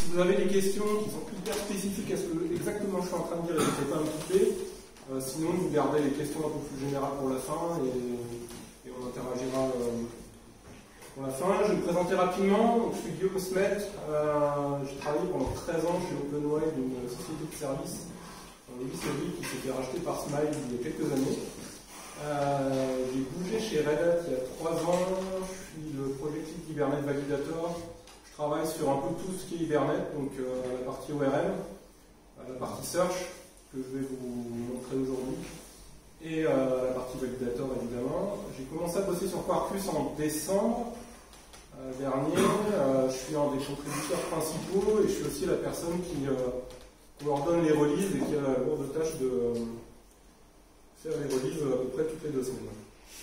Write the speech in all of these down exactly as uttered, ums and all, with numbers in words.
vous avez des questions qui sont hyper spécifiques à ce que exactement je suis en train de dire, n'hésitez pas à me couper. Euh, sinon, vous gardez les questions un peu plus générales pour la fin et, et on interagira euh, pour la fin. Je vais me présenter rapidement. Donc, je suis Guillaume Smet. Euh, j'ai travaillé pendant treize ans chez OpenWide, une société de services en Ivy qui s'est fait racheter par Smile il y a quelques années. Euh, j'ai bougé chez Red Hat il y a trois ans. Je suis le project lead Hibernate Validator. Je travaille sur un peu tout ce qui est Hibernate, donc euh, la partie O R M, la partie Search, que je vais vous montrer aujourd'hui, et euh, la partie Validator évidemment. J'ai commencé à bosser sur Quarkus en décembre euh, dernier. Euh, je suis un des contributeurs principaux et je suis aussi la personne qui euh, coordonne les releases et qui a la lourde tâche de euh, faire les releases à peu près toutes les deux semaines.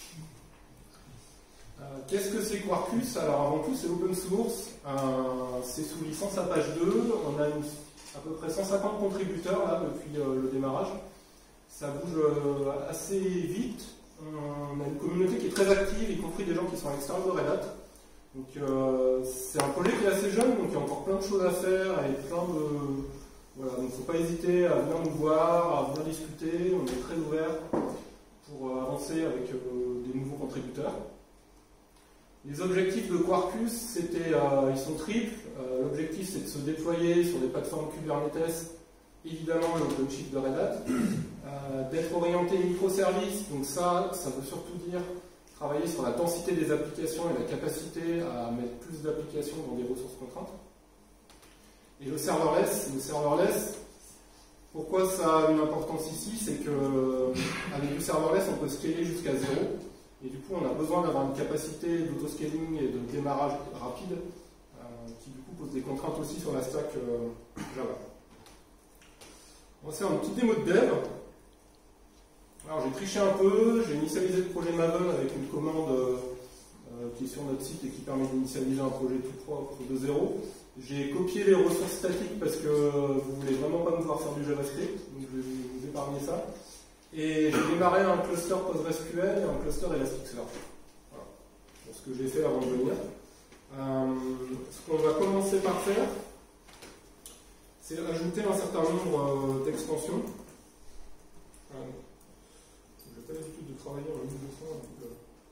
Euh, Qu'est-ce que c'est Quarkus? Alors avant tout, c'est open source, euh, c'est sous licence Apache deux, on a une, à peu près cent cinquante contributeurs là, depuis euh, le démarrage. Ça bouge euh, assez vite, on a une communauté qui est très active, y compris des gens qui sont à l'extérieur de Red Hat. Donc euh, c'est un projet qui est assez jeune, donc il y a encore plein de choses à faire et plein de... Voilà, donc il ne faut pas hésiter à venir nous voir, à venir discuter, on est très ouvert pour euh, avancer avec euh, des nouveaux contributeurs. Les objectifs de Quarkus, c'était, euh, ils sont triples. Euh, L'objectif, c'est de se déployer sur des plateformes Kubernetes, évidemment l'OpenShift de Red Hat, euh, d'être orienté microservices. Donc ça, ça veut surtout dire travailler sur la densité des applications et la capacité à mettre plus d'applications dans des ressources contraintes. Et le serverless, le serverless, pourquoi ça a une importance ici, c'est que avec le serverless, on peut scaler jusqu'à zéro. Et du coup, on a besoin d'avoir une capacité d'autoscaling et de démarrage rapide euh, qui du coup pose des contraintes aussi sur la stack euh, Java. On va faire une petite démo de dev. Alors j'ai triché un peu, j'ai initialisé le projet Maven avec une commande euh, qui est sur notre site et qui permet d'initialiser un projet tout propre de zéro. J'ai copié les ressources statiques parce que vous ne voulez vraiment pas me voir faire du JavaScript, donc je vais vous épargner ça. Et j'ai démarré un cluster PostgreSQL et un cluster Elasticsearch. Voilà. C'est ce que j'ai fait avant de venir. Euh, ce qu'on va commencer par faire, c'est ajouter un certain nombre euh, d'extensions. Euh, je n'ai pas l'habitude de travailler en mille deux cents. Donc,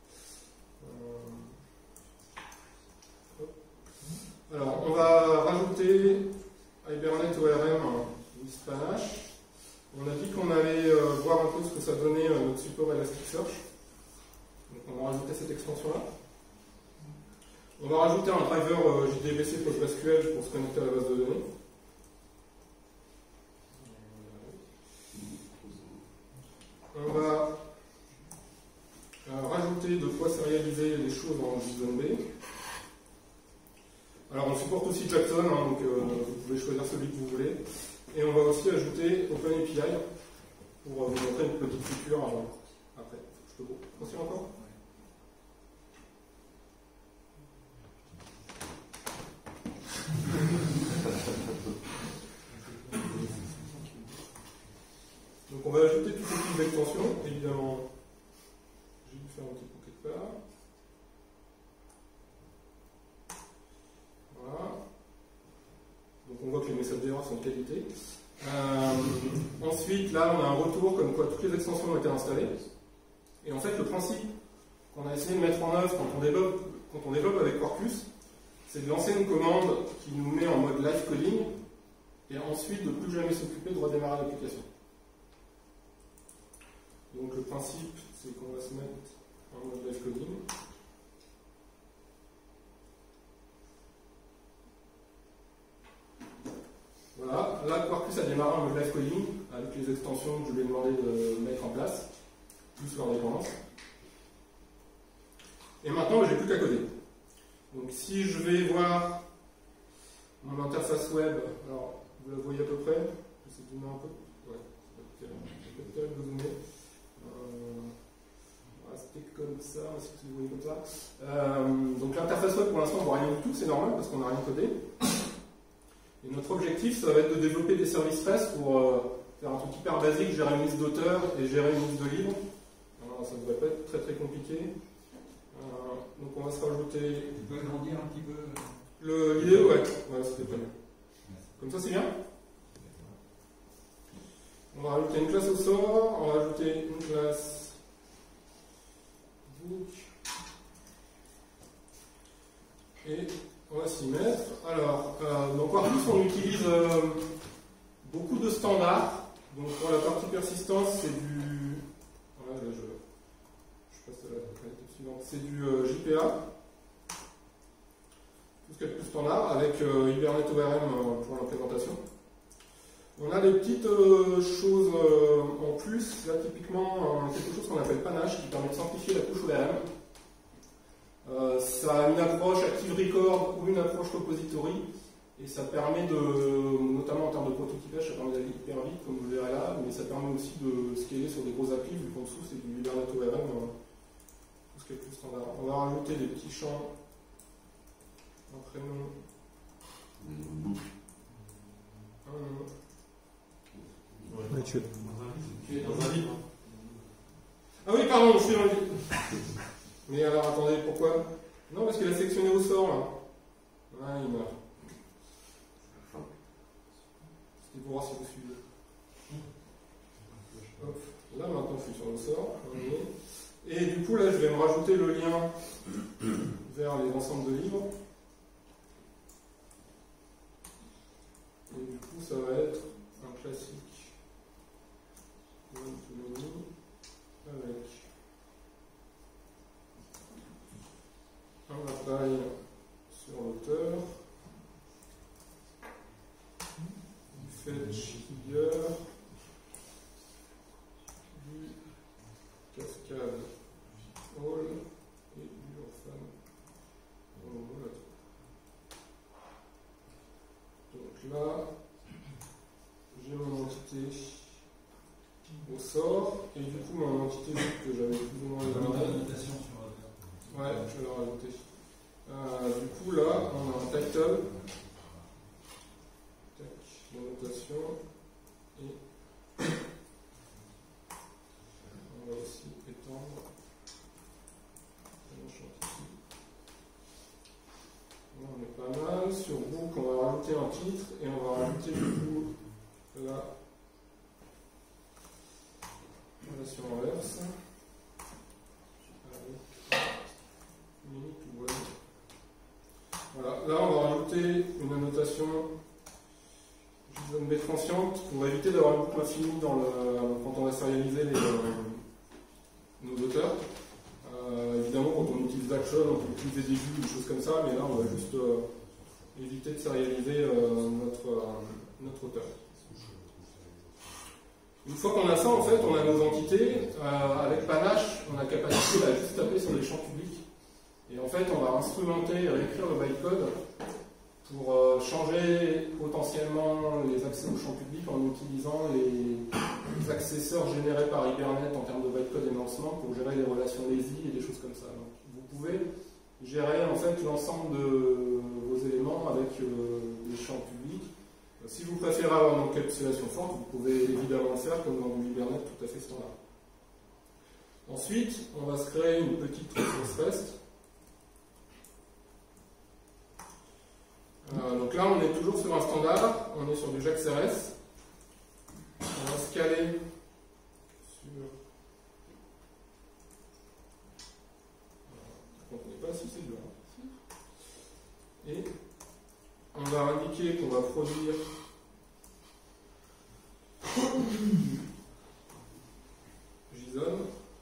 euh, alors, on va rajouter à Hibernate O R M un list panache. On a dit qu'on allait euh, voir un peu ce que ça donnait euh, notre support Elasticsearch. Donc on va rajouter cette extension-là. On va rajouter un driver euh, J D B C PostgreSQL pour se connecter à la base de données. On va euh, rajouter de quoi sérialiser les choses en JSON B. Alors on supporte aussi Jackson, hein, donc euh, vous pouvez choisir celui que vous voulez. Et on va aussi ajouter OpenAPI pour vous montrer une petite feature après. Je peux vous continuer encore? Donc on va ajouter toutes ces petites extensions. Évidemment, j'ai dû faire un petit coup quelque part. Voilà. Donc on voit que les messages d'erreur sont de qualité. Euh, ensuite, là, on a un retour comme quoi toutes les extensions ont été installées. Et en fait, le principe qu'on a essayé de mettre en œuvre quand on développe, quand on développe avec Quarkus, c'est de lancer une commande qui nous met en mode live coding et ensuite de plus jamais s'occuper de redémarrer l'application. Donc le principe, c'est qu'on va se mettre en mode live coding. Voilà, là Quarkus a démarré en mode live coding avec les extensions que je lui ai demandé de mettre en place, plus leur dépendance. Et maintenant, j'ai plus qu'à coder. Donc si je vais voir mon interface web, alors vous la voyez à peu près, je vais zoomer un peu. Ouais, c'est pas terrible de zoomer. Euh, on va rester comme ça, si vous voyez comme ça. Euh, donc l'interface web pour l'instant on ne voit rien du tout, c'est normal parce qu'on n'a rien codé. Et notre objectif, ça va être de développer des services REST pour euh, faire un truc hyper basique, gérer une liste d'auteurs et gérer une liste de livres. Alors, ça ne devrait pas être très très compliqué. Euh, donc on va se rajouter... Tu peux agrandir un petit peu le l'idée, ouais, ouais c'était pas mieux. Comme ça, c'est bien. On va rajouter une classe au sort, on va rajouter une classe book. Et on va s'y mettre. Alors, euh, donc Quarkus, on utilise euh, beaucoup de standards. Donc pour la partie persistance, c'est du. Voilà, là, je, je passe à la qualité suivante. C'est du euh, J P A. Tout ce qui est le plus standard, avec euh, Hibernate O R M euh, pour l'implémentation. On a des petites euh, choses euh, en plus, là typiquement euh, quelque chose qu'on appelle panache qui permet de simplifier la couche O R M. Euh, ça a une approche Active Record ou une approche repository et ça permet de, notamment en termes de prototypage, ça permet d'aller hyper vite comme vous le verrez là, mais ça permet aussi de scaler sur des gros applis vu qu'en dessous c'est du Hibernate O R M, euh, tout ce qui est plus standard. On va rajouter des petits champs, un prénom, un nom. Ouais, tu es dans un livre. Ah oui, pardon, je suis dans le livre. Mais alors attendez, pourquoi? Non, parce qu'il a sectionné au sort là. Ah, il meurt. C'était pour voir si vous suivez. Hop. Là maintenant je suis sur le sort. Et du coup là je vais me rajouter le lien vers les ensembles de livres. Et du coup ça va être un classique. Avec un appareil sur l'auteur, du fetch here, du cascade all et du orphan. Donc là, j'ai mon entité au sort, et du coup mon entité que j'avais plus ou moins regardé. Ouais, je vais la rajouter. Euh, du coup là, on a un title, tac, l'annotation, et on va aussi étendre mon chantier. Là on est pas mal. Sur book, on va rajouter un titre, et on va rajouter du coup là. Relation inverse. Voilà, là on va rajouter une annotation JSON B transiente pour éviter d'avoir une boucle infinie dans le, quand on va serialiser les, nos auteurs. Euh, évidemment, quand on utilise l'action, on peut utiliser des vues, des choses comme ça, mais là on va juste euh, éviter de serialiser euh, notre, euh, notre auteur. Une fois qu'on a ça, en fait, on a nos entités. Euh, avec Panache, on a la capacité à juste taper sur les champs publics. Et en fait, on va instrumenter et réécrire le bytecode pour euh, changer potentiellement les accès aux champs publics en utilisant les accesseurs générés par Hibernate en termes de bytecode et lancement pour gérer les relations lazy et des choses comme ça. Donc, vous pouvez gérer en fait l'ensemble de vos éléments avec euh, les champs publics. Si vous préférez avoir une encapsulation forte, vous pouvez évidemment le faire comme dans du Hibernate tout à fait standard. Ensuite, on va se créer une petite ressource REST. Euh, donc là, on est toujours sur un standard, on est sur du JAX-R S. On va se caler sur. Je ne comprenais pas si c'est dur. Et on va indiquer qu'on va produire JSON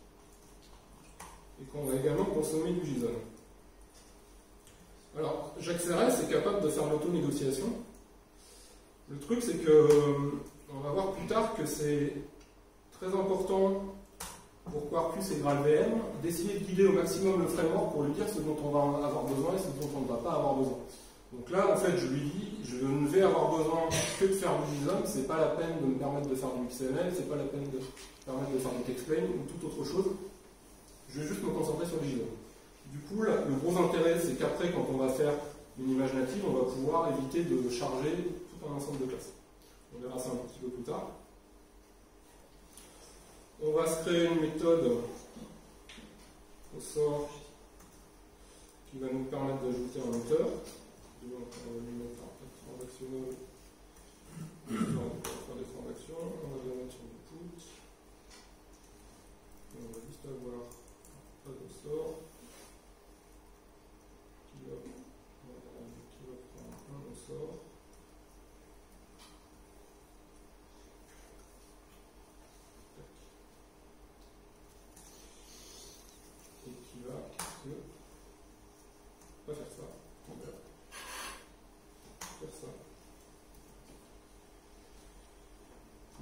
et qu'on va également consommer du JSON. Alors, JAX-R S est capable de faire l'auto-négociation. Le truc, c'est que on va voir plus tard que c'est très important pour Quarkus et GraalVM d'essayer de guider au maximum le framework pour lui dire ce dont on va avoir besoin et ce dont on ne va pas avoir besoin. Donc là, en fait, je lui dis, je ne vais avoir besoin que de faire du JSON, c'est pas la peine de me permettre de faire du X M L, c'est pas la peine de me permettre de faire du TextPlain ou toute autre chose. Je vais juste me concentrer sur le JSON. Du coup, là, le gros intérêt, c'est qu'après, quand on va faire une image native, on va pouvoir éviter de charger tout un ensemble de classes. On verra ça un petit peu plus tard. On va se créer une méthode au sort qui va nous permettre d'ajouter un auteur. Donc, on va lui mettre un transactionnel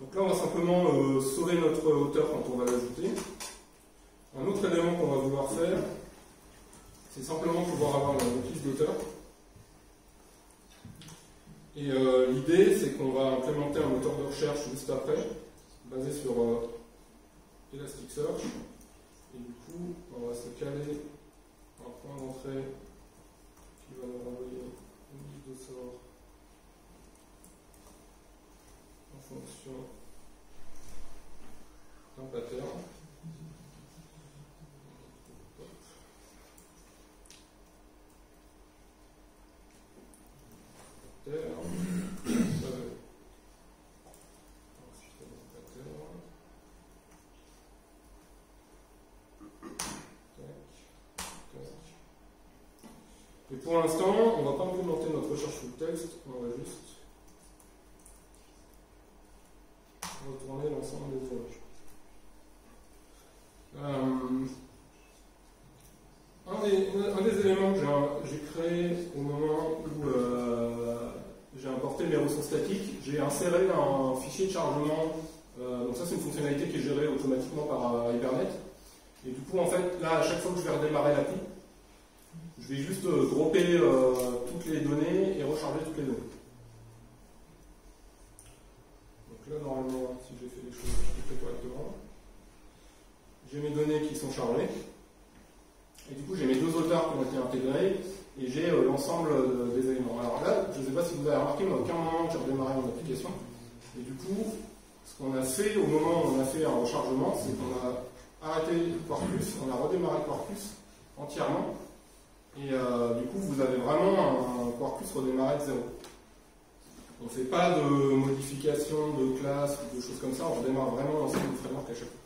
Donc là, on va simplement euh, sauver notre auteur quand on va l'ajouter. Un autre élément qu'on va vouloir faire, c'est simplement pouvoir avoir la notice d'auteur. Et euh, l'idée, c'est qu'on va implémenter un moteur de recherche juste après, basé sur euh, Elasticsearch. Et du coup, on va se caler un point d'entrée qui va nous renvoyer une liste de sort en fonction d'un pattern. Et pour l'instant, on ne va pas implémenter notre recherche full text, on va juste retourner l'ensemble des images. Euh, un, des, un des éléments que j'ai créé au moment où euh, j'ai importé mes ressources statiques, j'ai inséré un fichier de chargement. Euh, donc ça, c'est une fonctionnalité qui est gérée automatiquement par euh, Hibernate. Et du coup, en fait, là, à chaque fois que je vais redémarrer l'appli, je vais juste euh, dropper euh, toutes les données et recharger toutes les données. Donc là, normalement, si j'ai fait les choses fait correctement, j'ai mes données qui sont chargées. Et du coup, j'ai mes deux auteurs qui ont été intégrés et j'ai euh, l'ensemble euh, des éléments. Alors là, je ne sais pas si vous avez remarqué, mais à aucun moment j'ai redémarré mon application. Et du coup, ce qu'on a fait au moment où on a fait un rechargement, c'est qu'on a arrêté Quarkus, on a redémarré Quarkus entièrement. Et euh, du coup, vous avez vraiment un, un Quarkus redémarré de zéro. On ne fait pas de modification de classe ou de choses comme ça, on redémarre vraiment l'ensemble du framework à chaque fois.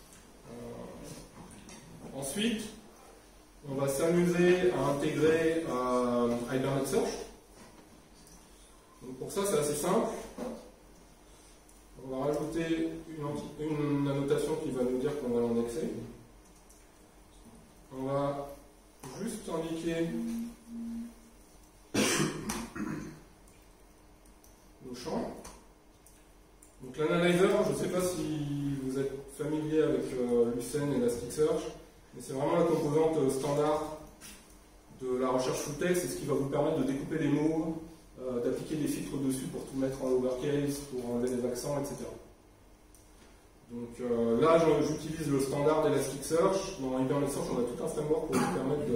Euh, ensuite, on va s'amuser à intégrer euh, Hibernate Search. Donc pour ça, c'est assez simple. On va rajouter une, une annotation qui va nous dire qu'on va l'indexer. On va juste indiquer nos champs. Donc l'analyzer, je ne sais pas si vous êtes familier avec euh, Lucene et Elasticsearch, mais c'est vraiment la composante standard de la recherche full text, c'est ce qui va vous permettre de découper les mots, euh, d'appliquer des filtres dessus pour tout mettre en lowercase, pour enlever les accents, et cetera. Donc euh, là, j'utilise le standard d'Elasticsearch. Dans Hibernate Search, on a tout un framework pour vous permettre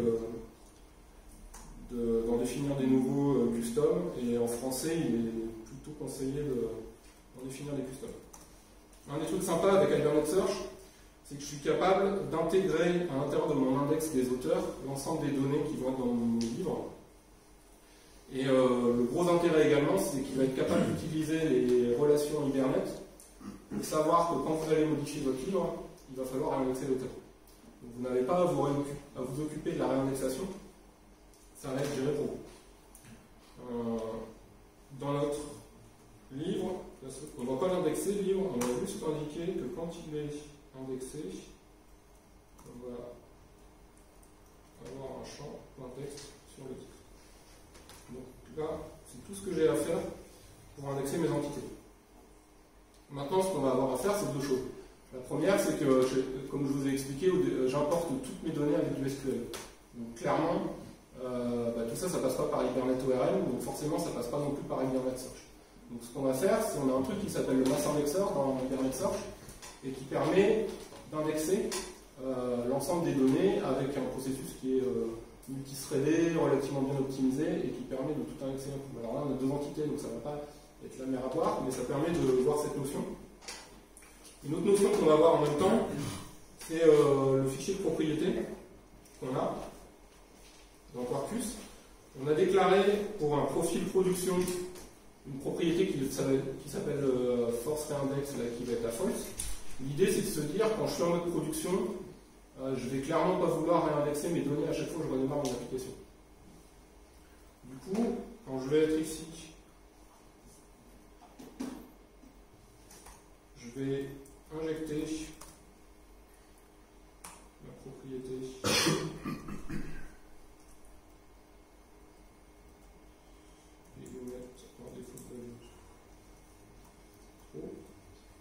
d'en de, de, définir des nouveaux euh, customs. Et en français, il est plutôt conseillé d'en de, définir des customs. Un des trucs sympas avec Hibernate Search, c'est que je suis capable d'intégrer à l'intérieur de mon index des auteurs l'ensemble des données qui vont être dans mon livre. Et euh, le gros intérêt également, c'est qu'il va être capable d'utiliser les relations Hibernate pour savoir que quand vous allez modifier votre livre, il va falloir réindexer l'auteur. Donc vous n'avez pas à vous, à vous occuper de la réindexation, ça va être géré pour vous. Euh, dans notre livre, on ne va pas l'indexer, le livre, on va juste indiquer que quand il est indexé, on va avoir un champ d'index sur le titre. Donc là, c'est tout ce que j'ai à faire pour indexer mes entités. Maintenant, ce qu'on va avoir à faire, c'est deux choses. La première, c'est que, comme je vous ai expliqué, j'importe toutes mes données avec du S Q L. Donc clairement, euh, bah, tout ça, ça ne passe pas par Hibernate O R M, donc forcément, ça ne passe pas non plus par Hibernate Search. Donc ce qu'on va faire, c'est qu'on a un truc qui s'appelle le mass indexer dans Hibernate Search, et qui permet d'indexer euh, l'ensemble des données avec un processus qui est euh, multithreadé, relativement bien optimisé, et qui permet de tout indexer. Alors là, on a deux entités, donc ça ne va pas être la mer à boire, mais ça permet de voir cette notion. Une autre notion qu'on va voir en même temps, c'est euh, le fichier de propriété qu'on a dans Quarkus. On a déclaré pour un profil production une propriété qui, qui s'appelle euh, force reindex, là, qui va être la false. L'idée, c'est de se dire, quand je suis en mode production, euh, je vais clairement pas vouloir réindexer mes données à chaque fois que je redémarre mon application. Du coup, quand je vais être ici, je vais injecter la propriété et lui mettre par défaut de value trop.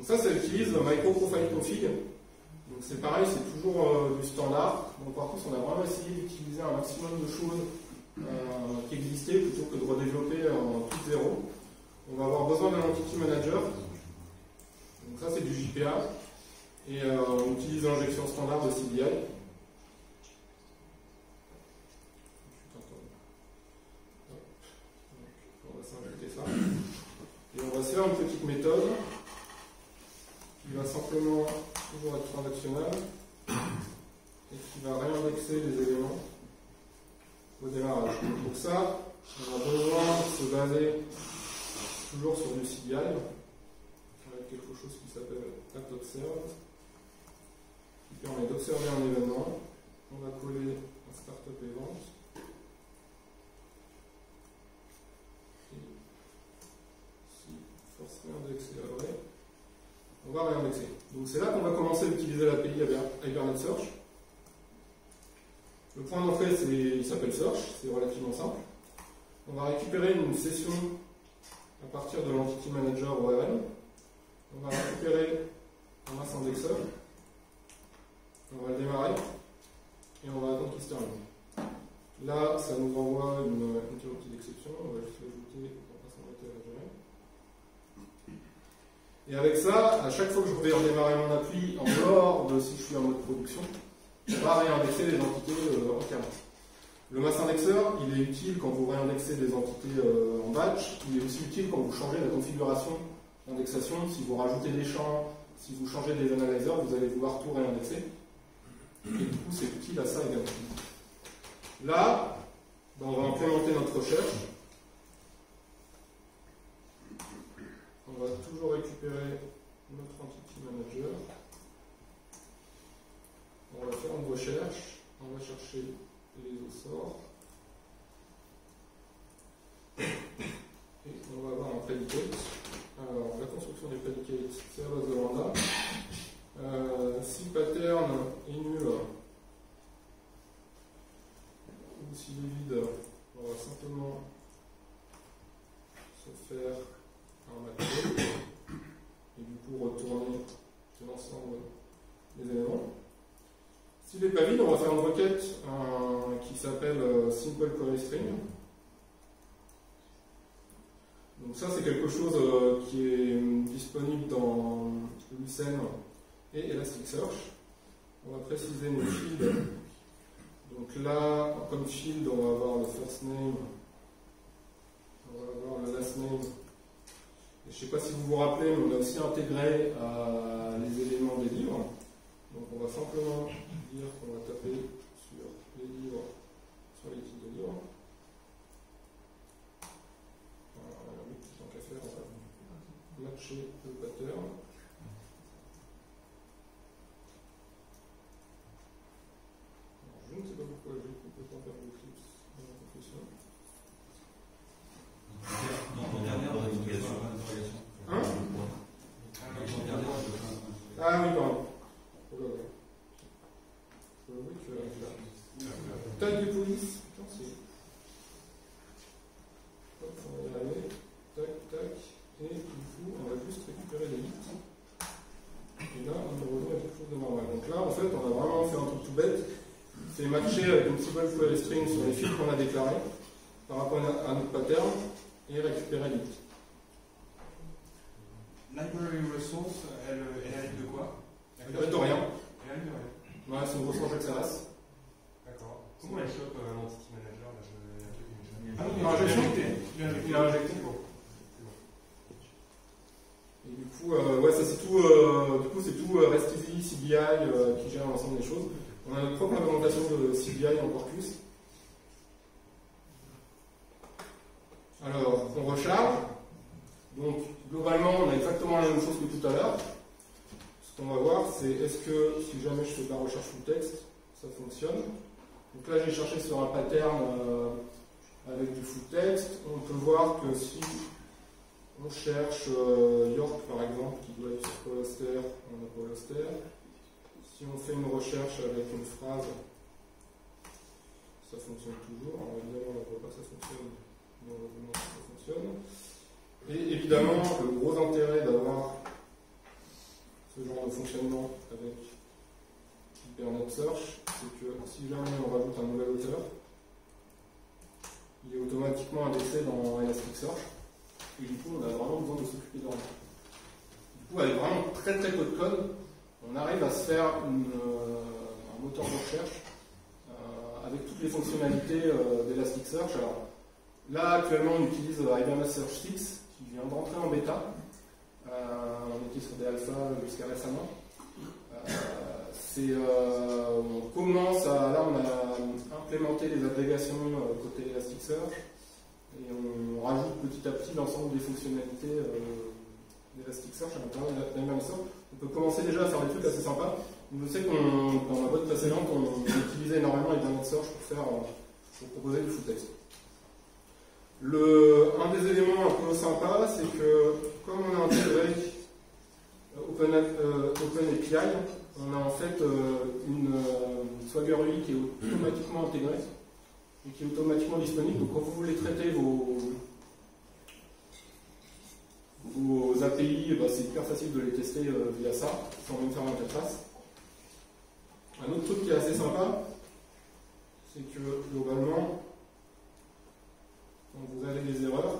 Donc ça, ça utilise le Micro Profile Config. Donc c'est pareil, c'est toujours euh, du standard. Donc par contre, on a vraiment essayé d'utiliser un maximum de choses euh, qui existaient plutôt que de redévelopper en tout zéro. On va avoir besoin d'un Entity Manager. Donc ça, c'est du J P A. Et euh, on utilise l'injection standard de C D I. On va s'injecter ça. Et on va se faire une petite méthode qui va simplement toujours être transactionnelle et qui va réindexer les éléments au démarrage. Donc pour ça, on a besoin de se baser toujours sur du C D I avec quelque chose qui s'appelle AppObserve qui permet d'observer un événement. On va coller un startup event. Et si force réindexer à vrai, on va réindexer. Donc c'est là qu'on va commencer à utiliser l'A P I Hibernate Search. Le point d'entrée, il s'appelle Search, c'est relativement simple. On va récupérer une session à partir de l'Entity Manager O R M. On va récupérer un mass indexeur. On va le démarrer. Et on va attendre qu'il se termine. Là, ça nous envoie une interruptie d'exception. On va juste l'ajouter en passant la tête à gérer. Et avec ça, à chaque fois que je vais redémarrer mon appli, en dehors de si je suis en mode production, on va réindexer les entités euh, entièrement. Le mass indexeur, il est utile quand vous réindexez des entités euh, en batch. Il est aussi utile quand vous changez la configuration d'indexation. Si vous rajoutez des champs, si vous changez des analyzers, vous allez vouloir tout réindexer. Et du coup, c'est utile à ça également. Là, ben, on va implémenter notre recherche. On va toujours récupérer notre Entity Manager. On va faire une recherche. On va chercher les sorts. Et on va avoir un predicate. Alors, la construction des predicates, c'est à base de lambda. Euh, si pattern est nul, ou s'il est vide, on va simplement se faire un macro et du coup retourner l'ensemble des éléments. S'il n'est pas vide, on va faire une requête euh, qui s'appelle euh, Simple Query String. Donc ça, c'est quelque chose euh, qui est disponible dans Lucene et Elasticsearch. On va préciser nos fields. Donc là, comme field, on va avoir le first name, on va avoir le last name. Et je ne sais pas si vous vous rappelez, mais on a aussi intégré euh, les éléments des livres. Donc on va simplement dire qu'on va taper sur les livres, sur les titres de livres. Voilà, oui, tant qu'à faire, on va matcher le pattern. Je ne sais pas pourquoi j'ai complètement perdu Eclipse dans la confession. Dans ton dernière interrogation. Hein? Ah oui, pardon. Oh là là. Je vois que là. Taille de police. Putain, c'est. Hop, on va y arriver. Tac, tac. Et du coup, on va juste récupérer les bits. Et là, on va revenir à quelque chose de normal. Donc là, en fait, on a vraiment fait un truc tout bête. C'est matcher avec une simple query string sur les fils qu'on a déclarés par rapport à notre pattern et récupérer les bits. Library resource, elle, elle arrive de quoi? Elle arrive de rien. Elle arrive de rien. Ouais, c'est une grosse Jaxaras. D'accord. Comment elle chope euh, l'entity manager là, je... Ah, il a injecté. Il a injecté. Et du coup, euh, ouais, ça c'est tout. Euh, du coup, c'est tout euh, REST Easy, C D I euh, qui gère l'ensemble des choses. On a notre propre implémentation de C D I en Quarkus. Alors, on recharge. Donc, globalement, on a exactement la même chose que tout à l'heure. Ce qu'on va voir, c'est est-ce que si jamais je fais de la recherche full texte, ça fonctionne. Donc là, j'ai cherché sur un pattern euh, avec du full texte. On peut voir que si on cherche euh, York, par exemple, qui doit être sur Paul Auster, on a Paul Auster. Si on fait une recherche avec une phrase, ça fonctionne toujours. Alors évidemment, on ne voit pas que ça fonctionne, mais on voit que ça fonctionne. Et évidemment, le gros intérêt d'avoir ce genre de fonctionnement avec Hibernate Search, c'est que si jamais on rajoute un nouvel auteur, il est automatiquement indexé dans Elasticsearch, et du coup on a vraiment besoin de s'occuper de rien. Du coup, avec vraiment très très peu de code, on arrive à se faire une, euh, un moteur de recherche euh, avec toutes les fonctionnalités euh, d'Elasticsearch. Alors là, actuellement, on utilise euh, Hibernate Search six, qui vient de rentrer en bêta. Euh, on était sur des alphas jusqu'à récemment. Euh, c'est, euh, on commence à, là, on a implémenté les agrégations euh, côté Elasticsearch et on rajoute petit à petit l'ensemble des fonctionnalités euh, d'Elasticsearch à l'intérieur d'Hibernate. On peut commencer déjà à faire des trucs assez sympas. Je sais qu'on, dans la boîte précédente, on utilisait énormément Hibernate Search pour faire, pour proposer du full text. Le, un des éléments un peu sympa, c'est que comme on a intégré Open, euh, Open A P I, on a en fait euh, une euh, Swagger U I qui est automatiquement intégrée et qui est automatiquement disponible. Donc quand vous voulez traiter vos, vos A P I, bah, c'est hyper facile de les tester euh, via ça, sans même faire l'interface. Un autre truc qui est assez sympa, c'est que globalement, quand vous avez des erreurs,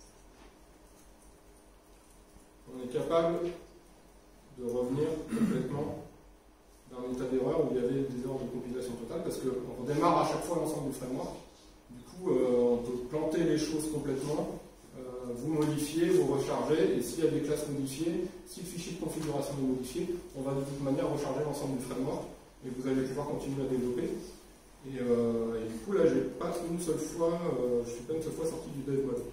on est capable de revenir complètement d'un état d'erreur où il y avait des erreurs de compilation totale, parce qu'on démarre à chaque fois l'ensemble du framework. Du coup, euh, on peut planter les choses complètement, euh, vous modifiez, vous rechargez, et s'il y a des classes modifiées, si le fichier de configuration est modifié, on va de toute manière recharger l'ensemble du framework, et vous allez pouvoir continuer à développer. Et, euh, et du coup, là, j'ai pas une seule fois, euh, je suis pas une seule fois sorti du dev mode.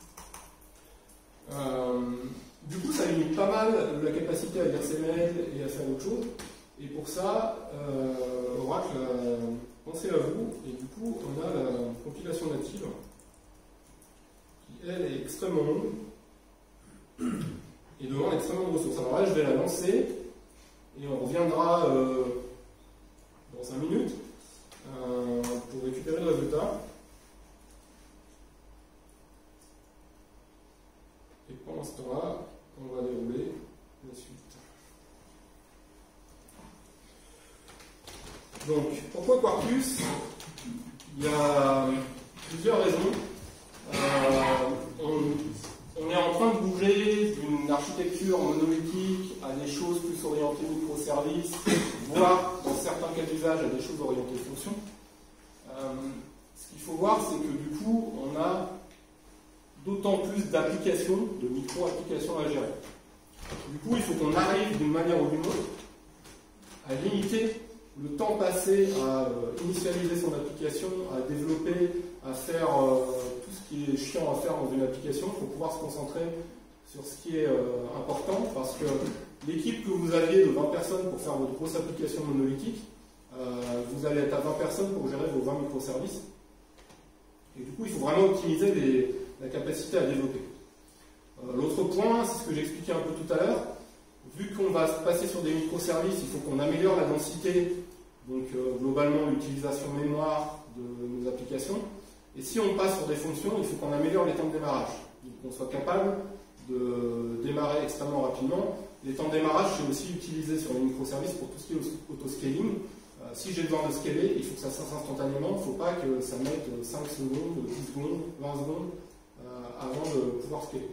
Euh, du coup, ça limite pas mal la capacité à lire ses mails et à faire autre chose. Et pour ça, euh, Oracle a pensé à vous. Et du coup, on a la compilation native qui, elle, est extrêmement longue et demande extrêmement de ressources. Alors là, je vais la lancer et on reviendra euh, dans cinq minutes. Euh, pour récupérer le résultat. Et pendant ce temps-là, on va dérouler la suite. Donc, pourquoi Quarkus? Il y a plusieurs raisons. Euh, on, on est en train de bouger d'une architecture monolithique à des choses plus orientées microservices, voire dans certains cas d'usage à des choses orientées fonction. Euh, ce qu'il faut voir, c'est que du coup, on a d'autant plus d'applications, de micro-applications à gérer. Du coup, il faut qu'on arrive d'une manière ou d'une autre à limiter le temps passé à euh, initialiser son application, à développer, à faire euh, tout ce qui est chiant à faire dans une application pour pouvoir se concentrer sur ce qui est euh, important, parce que l'équipe que vous aviez de vingt personnes pour faire votre grosse application monolithique, euh, vous allez être à vingt personnes pour gérer vos vingt microservices. Et du coup, il faut vraiment optimiser les, la capacité à développer. Euh, L'autre point, c'est ce que j'expliquais un peu tout à l'heure. Vu qu'on va se passer sur des microservices, il faut qu'on améliore la densité, donc euh, globalement l'utilisation mémoire de nos applications. Et si on passe sur des fonctions, il faut qu'on améliore les temps de démarrage, qu'on soit capable de démarrer extrêmement rapidement. Les temps de démarrage, c'est aussi utilisé sur les microservices pour tout ce qui est auto-scaling. Euh, si j'ai besoin de scaler, il faut que ça se fasse instantanément. Il ne faut pas que ça mette cinq secondes, dix secondes, vingt secondes euh, avant de pouvoir scaler.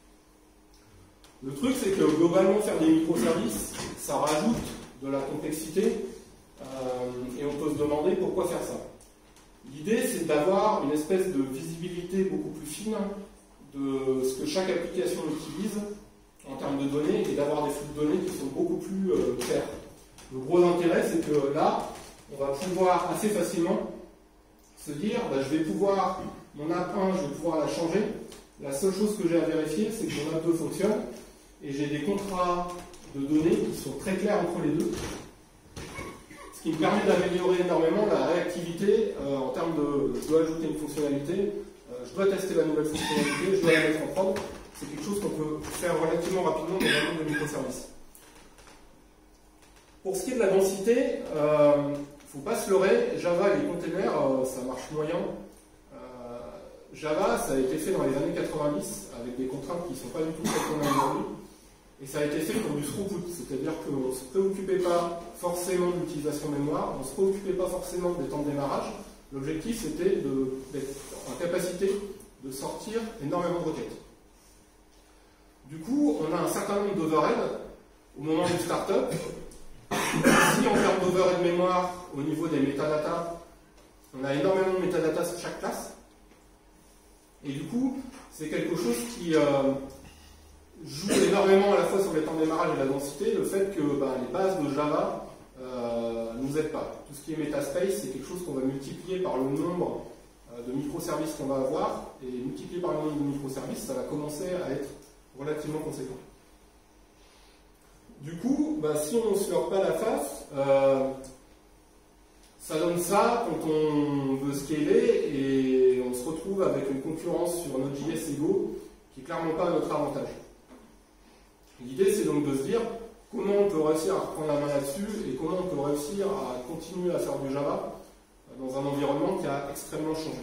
Le truc, c'est que globalement, faire des microservices, ça rajoute de la complexité euh, et on peut se demander pourquoi faire ça. L'idée, c'est d'avoir une espèce de visibilité beaucoup plus fine de ce que chaque application utilise en termes de données et d'avoir des flux de données qui sont beaucoup plus euh, clairs. Le gros intérêt, c'est que là, on va pouvoir assez facilement se dire, bah, je vais pouvoir, mon app un, je vais pouvoir la changer. La seule chose que j'ai à vérifier, c'est que mon app deux fonctionne et j'ai des contrats de données qui sont très clairs entre les deux. Ce qui me permet d'améliorer énormément la réactivité euh, en termes de je dois ajouter une fonctionnalité, euh, je dois tester la nouvelle fonctionnalité, je dois la mettre en prod. C'est quelque chose qu'on peut faire relativement rapidement dans un monde de microservices. Pour ce qui est de la densité, il euh, ne faut pas se leurrer, Java et les containers, euh, ça marche moyen. Euh, Java, ça a été fait dans les années quatre-vingt-dix avec des contraintes qui ne sont pas du tout celles qu'on a aujourd'hui. Et ça a été fait pour du throughput, c'est-à-dire qu'on ne se préoccupait pas forcément de l'utilisation mémoire, on ne se préoccupait pas forcément des temps de démarrage. L'objectif, c'était d'être en capacité de sortir énormément de requêtes. Du coup, on a un certain nombre d'overheads au moment du startup. Si en termes d'overhead mémoire, au niveau des métadatas, on a énormément de métadatas sur chaque classe. Et du coup, c'est quelque chose qui euh, joue énormément à la fois sur les temps de démarrage et la densité, le fait que bah, les bases de Java euh, nous aident pas. Tout ce qui est metaspace, c'est quelque chose qu'on va multiplier par le nombre euh, de microservices qu'on va avoir, et multiplié par le nombre de microservices, ça va commencer à être relativement conséquent. Du coup, bah, si on ne se leurre pas la face, euh, ça donne ça quand on veut scaler et on se retrouve avec une concurrence sur Node.js et Go qui n'est clairement pas à notre avantage. L'idée, c'est donc de se dire comment on peut réussir à reprendre la main là-dessus et comment on peut réussir à continuer à faire du Java dans un environnement qui a extrêmement changé.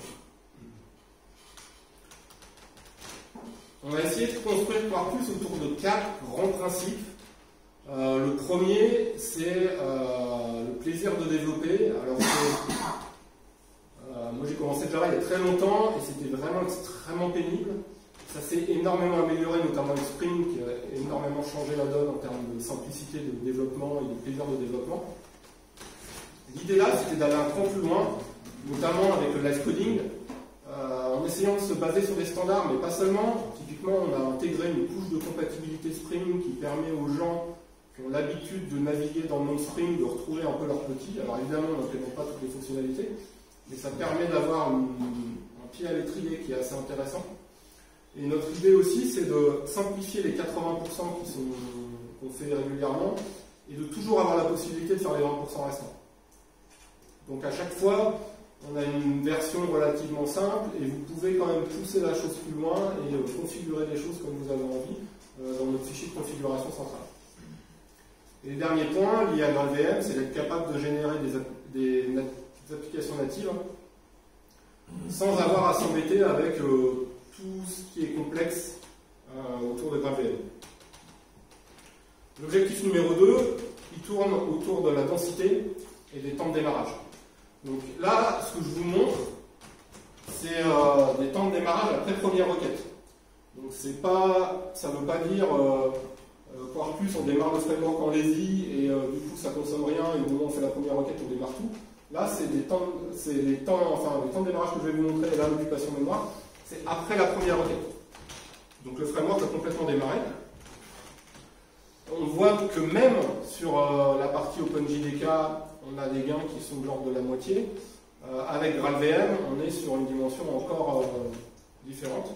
On a essayé de construire Quarkus autour de quatre grands principes. Euh, le premier, c'est euh, le plaisir de développer. Alors, euh, moi j'ai commencé Java il y a très longtemps et c'était vraiment extrêmement pénible. Ça s'est énormément amélioré, notamment avec Spring, qui a énormément changé la donne en termes de simplicité de développement et de plaisir de développement. L'idée là, c'était d'aller un cran plus loin, notamment avec le live coding, euh, en essayant de se baser sur des standards, mais pas seulement. Typiquement, on a intégré une couche de compatibilité Spring qui permet aux gens qui ont l'habitude de naviguer dans le monde Spring de retrouver un peu leurs petits. Alors évidemment, on n'implémente pas toutes les fonctionnalités, mais ça permet d'avoir un pied à l'étrier qui est assez intéressant. Et notre idée aussi, c'est de simplifier les quatre-vingts pour cent qui sont, qu'on fait régulièrement et de toujours avoir la possibilité de faire les vingt pour cent restants. Donc à chaque fois, on a une version relativement simple et vous pouvez quand même pousser la chose plus loin et euh, configurer les choses comme vous avez envie euh, dans notre fichier de configuration centrale. Et le dernier point lié à GraalVM, c'est d'être capable de générer des, des, des applications natives sans avoir à s'embêter avec euh, tout ce qui est complexe euh, autour de GraalVM. L'objectif numéro deux, il tourne autour de la densité et des temps de démarrage. Donc là, ce que je vous montre, c'est euh, des temps de démarrage après première requête. Donc c'est pas, ça ne veut pas dire euh, euh, Quarkus, on démarre le framework en lazy et euh, du coup ça consomme rien et au moment où on fait la première requête, on démarre tout. Là, c'est des temps, c'est les temps, enfin les temps de démarrage que je vais vous montrer, et là l'occupation mémoire, c'est après la première requête. Donc le framework a complètement démarré. On voit que même sur euh, la partie OpenJDK, on a des gains qui sont de l'ordre de la moitié. Euh, avec GraalVM, on est sur une dimension encore euh, différente.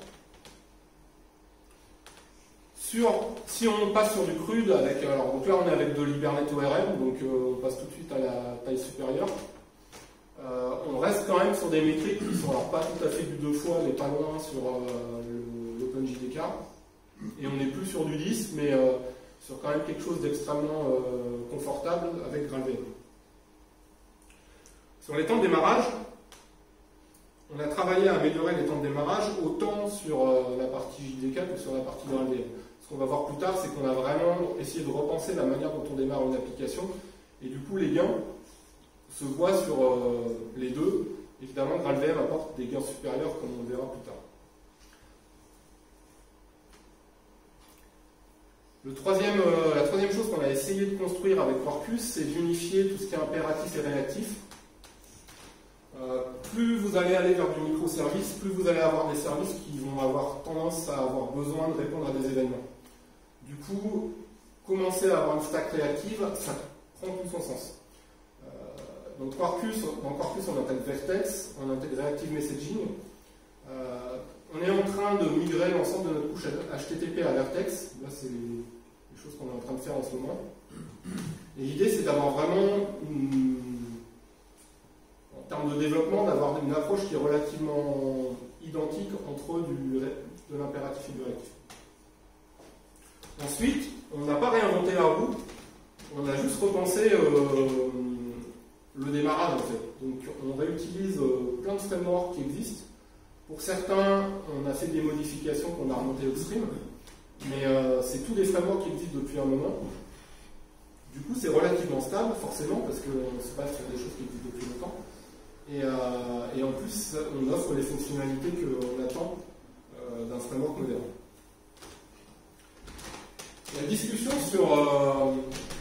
Sur, si on passe sur du crude, avec, alors, donc là on est avec de l'Hibernate O R M, donc euh, on passe tout de suite à la taille supérieure. Euh, on reste quand même sur des métriques qui sont alors pas tout à fait du deux fois, mais pas loin sur euh, l'OpenJDK. Et on n'est plus sur du dix, mais euh, sur quand même quelque chose d'extrêmement euh, confortable avec GraalVM. Sur les temps de démarrage, on a travaillé à améliorer les temps de démarrage autant sur euh, la partie J D K que sur la partie GraalVM. Ce qu'on va voir plus tard, c'est qu'on a vraiment essayé de repenser la manière dont on démarre une application, et du coup les gains se voient sur euh, les deux. Évidemment, GraalVM apporte des gains supérieurs, comme on le verra plus tard. Le troisième, euh, la troisième chose qu'on a essayé de construire avec Quarkus, c'est d'unifier tout ce qui est impératif et réactif. Euh, plus vous allez aller vers du microservice, plus vous allez avoir des services qui vont avoir tendance à avoir besoin de répondre à des événements. Du coup, commencer à avoir une stack réactive, ça prend tout son sens. Euh, donc Quarkus, dans Quarkus, on intègre Vertex, on intègre Reactive Messaging. Euh, on est en train de migrer l'ensemble de notre couche H T T P à Vertex. Là, c'est les choses qu'on est en train de faire en ce moment. Et l'idée, c'est d'avoir vraiment une en termes de développement, d'avoir une approche qui est relativement identique entre du, de l'impératif et du réactif. Ensuite, on n'a pas réinventé la roue, on a juste repensé euh, le démarrage en fait. Donc on réutilise euh, plein de frameworks qui existent. Pour certains, on a fait des modifications qu'on a remontées upstream. mais euh, c'est tous les frameworks qui existent depuis un moment. Du coup, c'est relativement stable, forcément, parce qu'on se base sur des choses qui existent depuis longtemps. Et, euh, et en plus, on offre les fonctionnalités qu'on attend euh, d'un framework moderne. La discussion sur euh,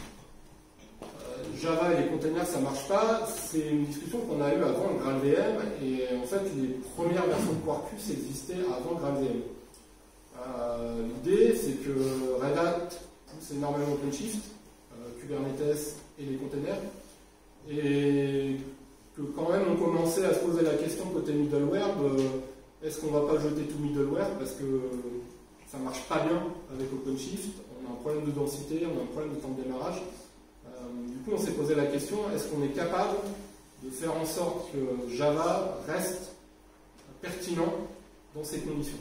Java et les containers, ça ne marche pas, c'est une discussion qu'on a eue avant le GraalVM, et en fait, les premières versions de Quarkus existaient avant GraalVM. Euh, L'idée, c'est que Red Hat pousse énormément OpenShift, euh, Kubernetes et les containers, et que quand même on commençait à se poser la question côté middleware de est-ce qu'on ne va pas jeter tout middleware parce que ça ne marche pas bien avec OpenShift, on a un problème de densité, on a un problème de temps de démarrage. Euh, du coup, on s'est posé la question, est-ce qu'on est capable de faire en sorte que Java reste pertinent dans ces conditions?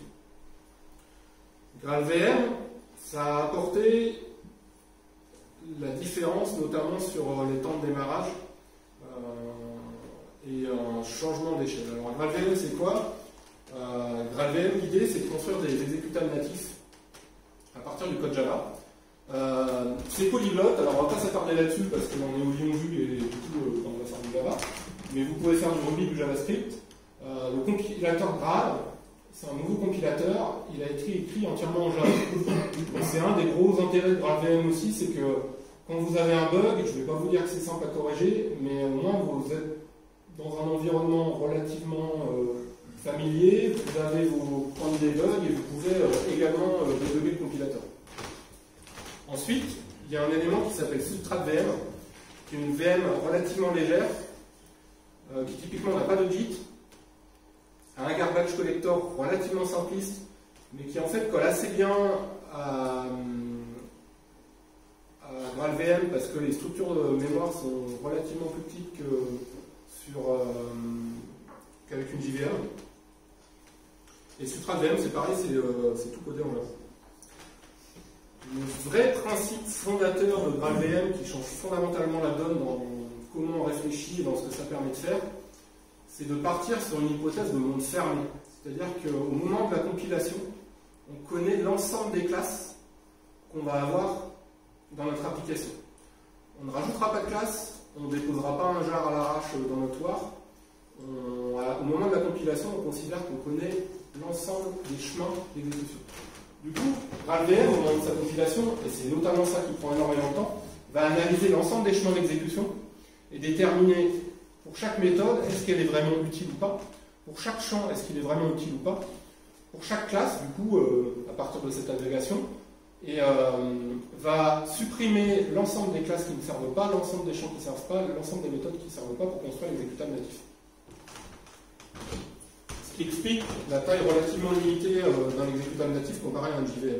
GraalVM, ça a apporté la différence, notamment sur les temps de démarrage euh, et un changement d'échelle. Alors, GraalVM, c'est quoi? euh, GraalVM, l'idée, c'est de construire des exécutables natifs à partir du code Java. Euh, c'est polyglotte, alors on va pas s'attarder là-dessus parce qu'on est au Lyon Vue et du coup euh, on va faire du Java, mais vous pouvez faire du Ruby, du JavaScript. Euh, le compilateur Graal, c'est un nouveau compilateur, il a été écrit entièrement en Java. C'est un des gros intérêts de GraalVM aussi, c'est que quand vous avez un bug, je ne vais pas vous dire que c'est simple à corriger, mais au moins vous êtes dans un environnement relativement euh, familier, vous avez vos points de debug et vous pouvez euh, également euh, débugger le compilateur. Ensuite, il y a un élément qui s'appelle SubstratVM, qui est une V M relativement légère, euh, qui typiquement n'a pas de Git, a un garbage collector relativement simpliste, mais qui en fait colle assez bien à, à GraalVM parce que les structures de mémoire sont relativement plus petites que sur euh, qu'avec une J V M. Et SubstratVM, c'est pareil, c'est euh, tout codé en Java. Le vrai principe fondateur de GraalVM qui change fondamentalement la donne dans comment on réfléchit et dans ce que ça permet de faire, c'est de partir sur une hypothèse de monde fermé. C'est-à-dire qu'au moment de la compilation, on connaît l'ensemble des classes qu'on va avoir dans notre application. On ne rajoutera pas de classe, on ne déposera pas un jar à l'arrache dans notre war. On, au moment de la compilation, on considère qu'on connaît l'ensemble des chemins d'exécution. Du coup, GraalVM, au moment de sa compilation, et c'est notamment ça qui prend énormément de temps, va analyser l'ensemble des chemins d'exécution et déterminer pour chaque méthode, est-ce qu'elle est vraiment utile ou pas, pour chaque champ, est-ce qu'il est vraiment utile ou pas, pour chaque classe, du coup, euh, à partir de cette agrégation, et euh, va supprimer l'ensemble des classes qui ne servent pas, l'ensemble des champs qui ne servent pas, l'ensemble des méthodes qui ne servent pas pour construire l'exécutable natif. Ce qui explique la taille relativement limitée euh, d'un exécutable natif comparé à un J V M.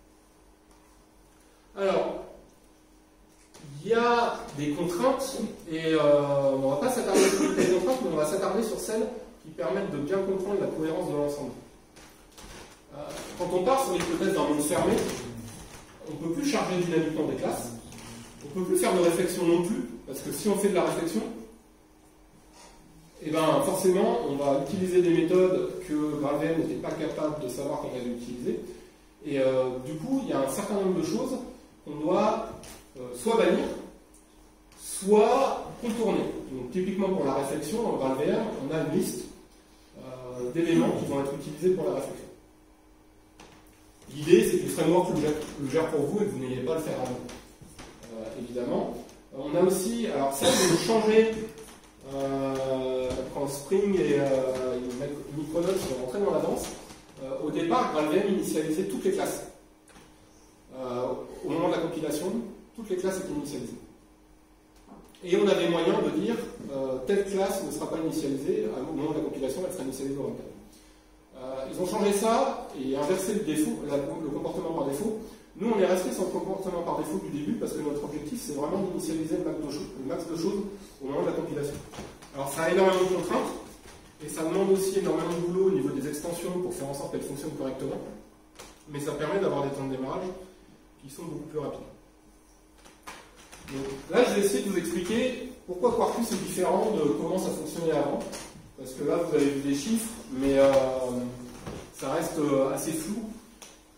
Alors, il y a des contraintes, et euh, on ne va pas s'attarder sur toutes les contraintes, mais on va s'attarder sur celles qui permettent de bien comprendre la cohérence de l'ensemble. Euh, quand on part sur l'hypothèse d'un monde fermé, on ne peut plus charger dynamiquement des classes, on ne peut plus faire de réflexion non plus, parce que si on fait de la réflexion, et ben forcément, on va utiliser des méthodes que GraalVM n'était pas capable de savoir qu'on allait utiliser. Et euh, du coup, il y a un certain nombre de choses qu'on doit euh, soit bannir, soit contourner. Donc, typiquement pour la réflexion, dans GraalVM, on a une liste euh, d'éléments qui vont être utilisés pour la réflexion. L'idée, c'est que le framework le gère, le gère pour vous et que vous n'ayez pas à le faire à vous. Euh, évidemment. On a aussi, alors ça, de changer. Euh, quand Spring et euh, Micronauts sont rentrés dans la danse, euh, au départ, GraalVM initialisait toutes les classes. Euh, au moment de la compilation, toutes les classes étaient initialisées. Et on avait moyen de dire euh, telle classe ne sera pas initialisée, au moment de la compilation, elle sera initialisée au runtime. Euh, ils ont changé ça et inversé le, défaut, la, le comportement par défaut. Nous, on est resté sur le comportement par défaut du début parce que notre objectif, c'est vraiment d'initialiser le, le max de choses au moment de la compilation. Alors, ça a énormément de contraintes et ça demande aussi énormément de boulot au niveau des extensions pour faire en sorte qu'elles fonctionnent correctement. Mais ça permet d'avoir des temps de démarrage qui sont beaucoup plus rapides. Donc, là, je vais essayer de vous expliquer pourquoi Quarkus est différent de comment ça fonctionnait avant. Parce que là, vous avez vu des chiffres, mais euh, ça reste assez flou.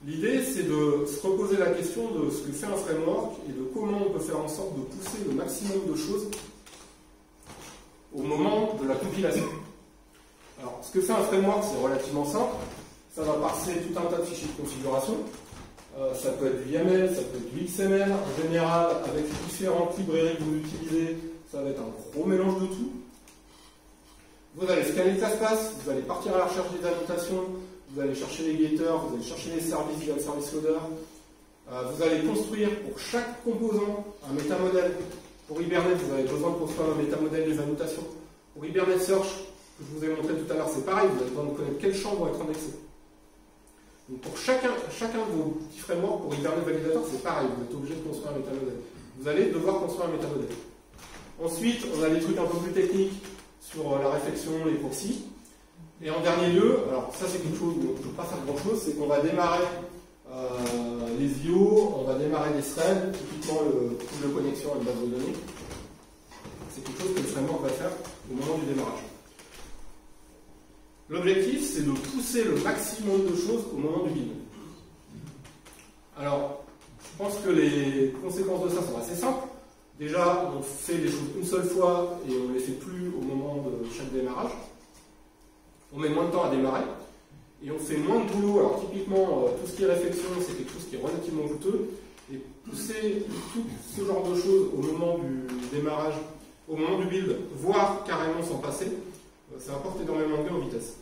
L'idée, c'est de se reposer la question de ce que fait un framework et de comment on peut faire en sorte de pousser le maximum de choses au moment de la compilation. Alors, ce que fait un framework, c'est relativement simple. Ça va parser tout un tas de fichiers de configuration. Euh, ça peut être du Y M L, ça peut être du X M L. En général, avec les différentes librairies que vous utilisez, ça va être un gros mélange de tout. Vous allez scanner le classe-pass, vous allez partir à la recherche des annotations, vous allez chercher les getters, vous allez chercher les services via le service loader. Euh, vous allez construire pour chaque composant un métamodèle. Pour Hibernate, vous avez besoin de construire un métamodèle des annotations. Pour Hibernate Search, que je vous ai montré tout à l'heure, c'est pareil, vous avez besoin de connaître quels champs vont être indexés. Donc pour chacun, chacun de vos petits frameworks, pour Hibernate Validator, c'est pareil, vous êtes obligé de construire un métamodèle. Vous allez devoir construire un métamodèle. Ensuite, on a des trucs un peu plus techniques sur la réflexion, les proxys. Et en dernier lieu, alors ça c'est quelque chose où on ne peut pas faire grand chose, c'est qu'on va démarrer euh, les I O, on va démarrer des threads, typiquement le pool de connexion à une base de données. C'est quelque chose que le framework va faire au moment du démarrage. L'objectif, c'est de pousser le maximum de choses au moment du build. Alors, je pense que les conséquences de ça sont assez simples. Déjà, on fait les choses une seule fois et on ne les fait plus au moment de chaque démarrage. On met moins de temps à démarrer et on fait moins de boulot. Alors typiquement, euh, tout ce qui est réflexion, c'est quelque chose qui est relativement coûteux. Et pousser tout ce genre de choses au moment du démarrage, au moment du build, voire carrément s'en passer, euh, ça apporte énormément de gain en vitesse.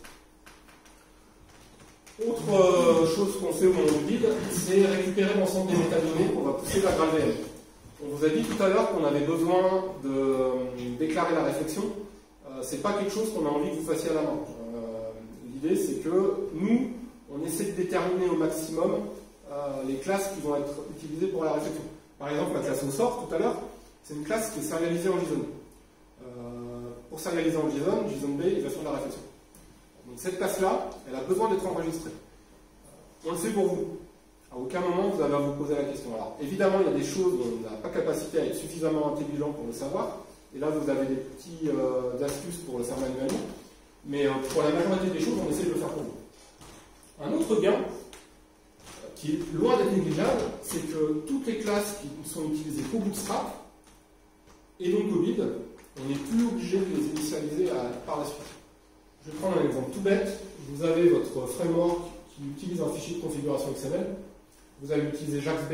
Autre euh, chose qu'on fait au moment du build, c'est récupérer l'ensemble des métadonnées qu'on va pousser vers GraalVM. On vous a dit tout à l'heure qu'on avait besoin de euh, déclarer la réflexion. Euh, c'est pas quelque chose qu'on a envie que vous fassiez à la main. L'idée, c'est que nous, on essaie de déterminer au maximum euh, les classes qui vont être utilisées pour la réflexion. Par exemple, ma classe au sort, tout à l'heure, c'est une classe qui est serialisée en JSON. Euh, pour serialiser en JSON, JSON B, il va faire de la réflexion. Donc cette classe-là, elle a besoin d'être enregistrée. Euh, on le fait pour vous. À aucun moment, vous avez à vous poser la question. Alors, évidemment, il y a des choses dont on n'a pas capacité à être suffisamment intelligent pour le savoir. Et là, vous avez des petites euh, astuces pour le faire manuellement. Mais pour la majorité des choses, on essaie de le faire pour vous. Un autre gain, qui est loin d'être négligeable, c'est que toutes les classes qui ne sont utilisées qu'au bootstrap, et donc au build, on n'est plus obligé de les initialiser à, par la suite. Je vais prendre un exemple tout bête. Vous avez votre framework qui utilise un fichier de configuration X M L. Vous allez utiliser JAX-B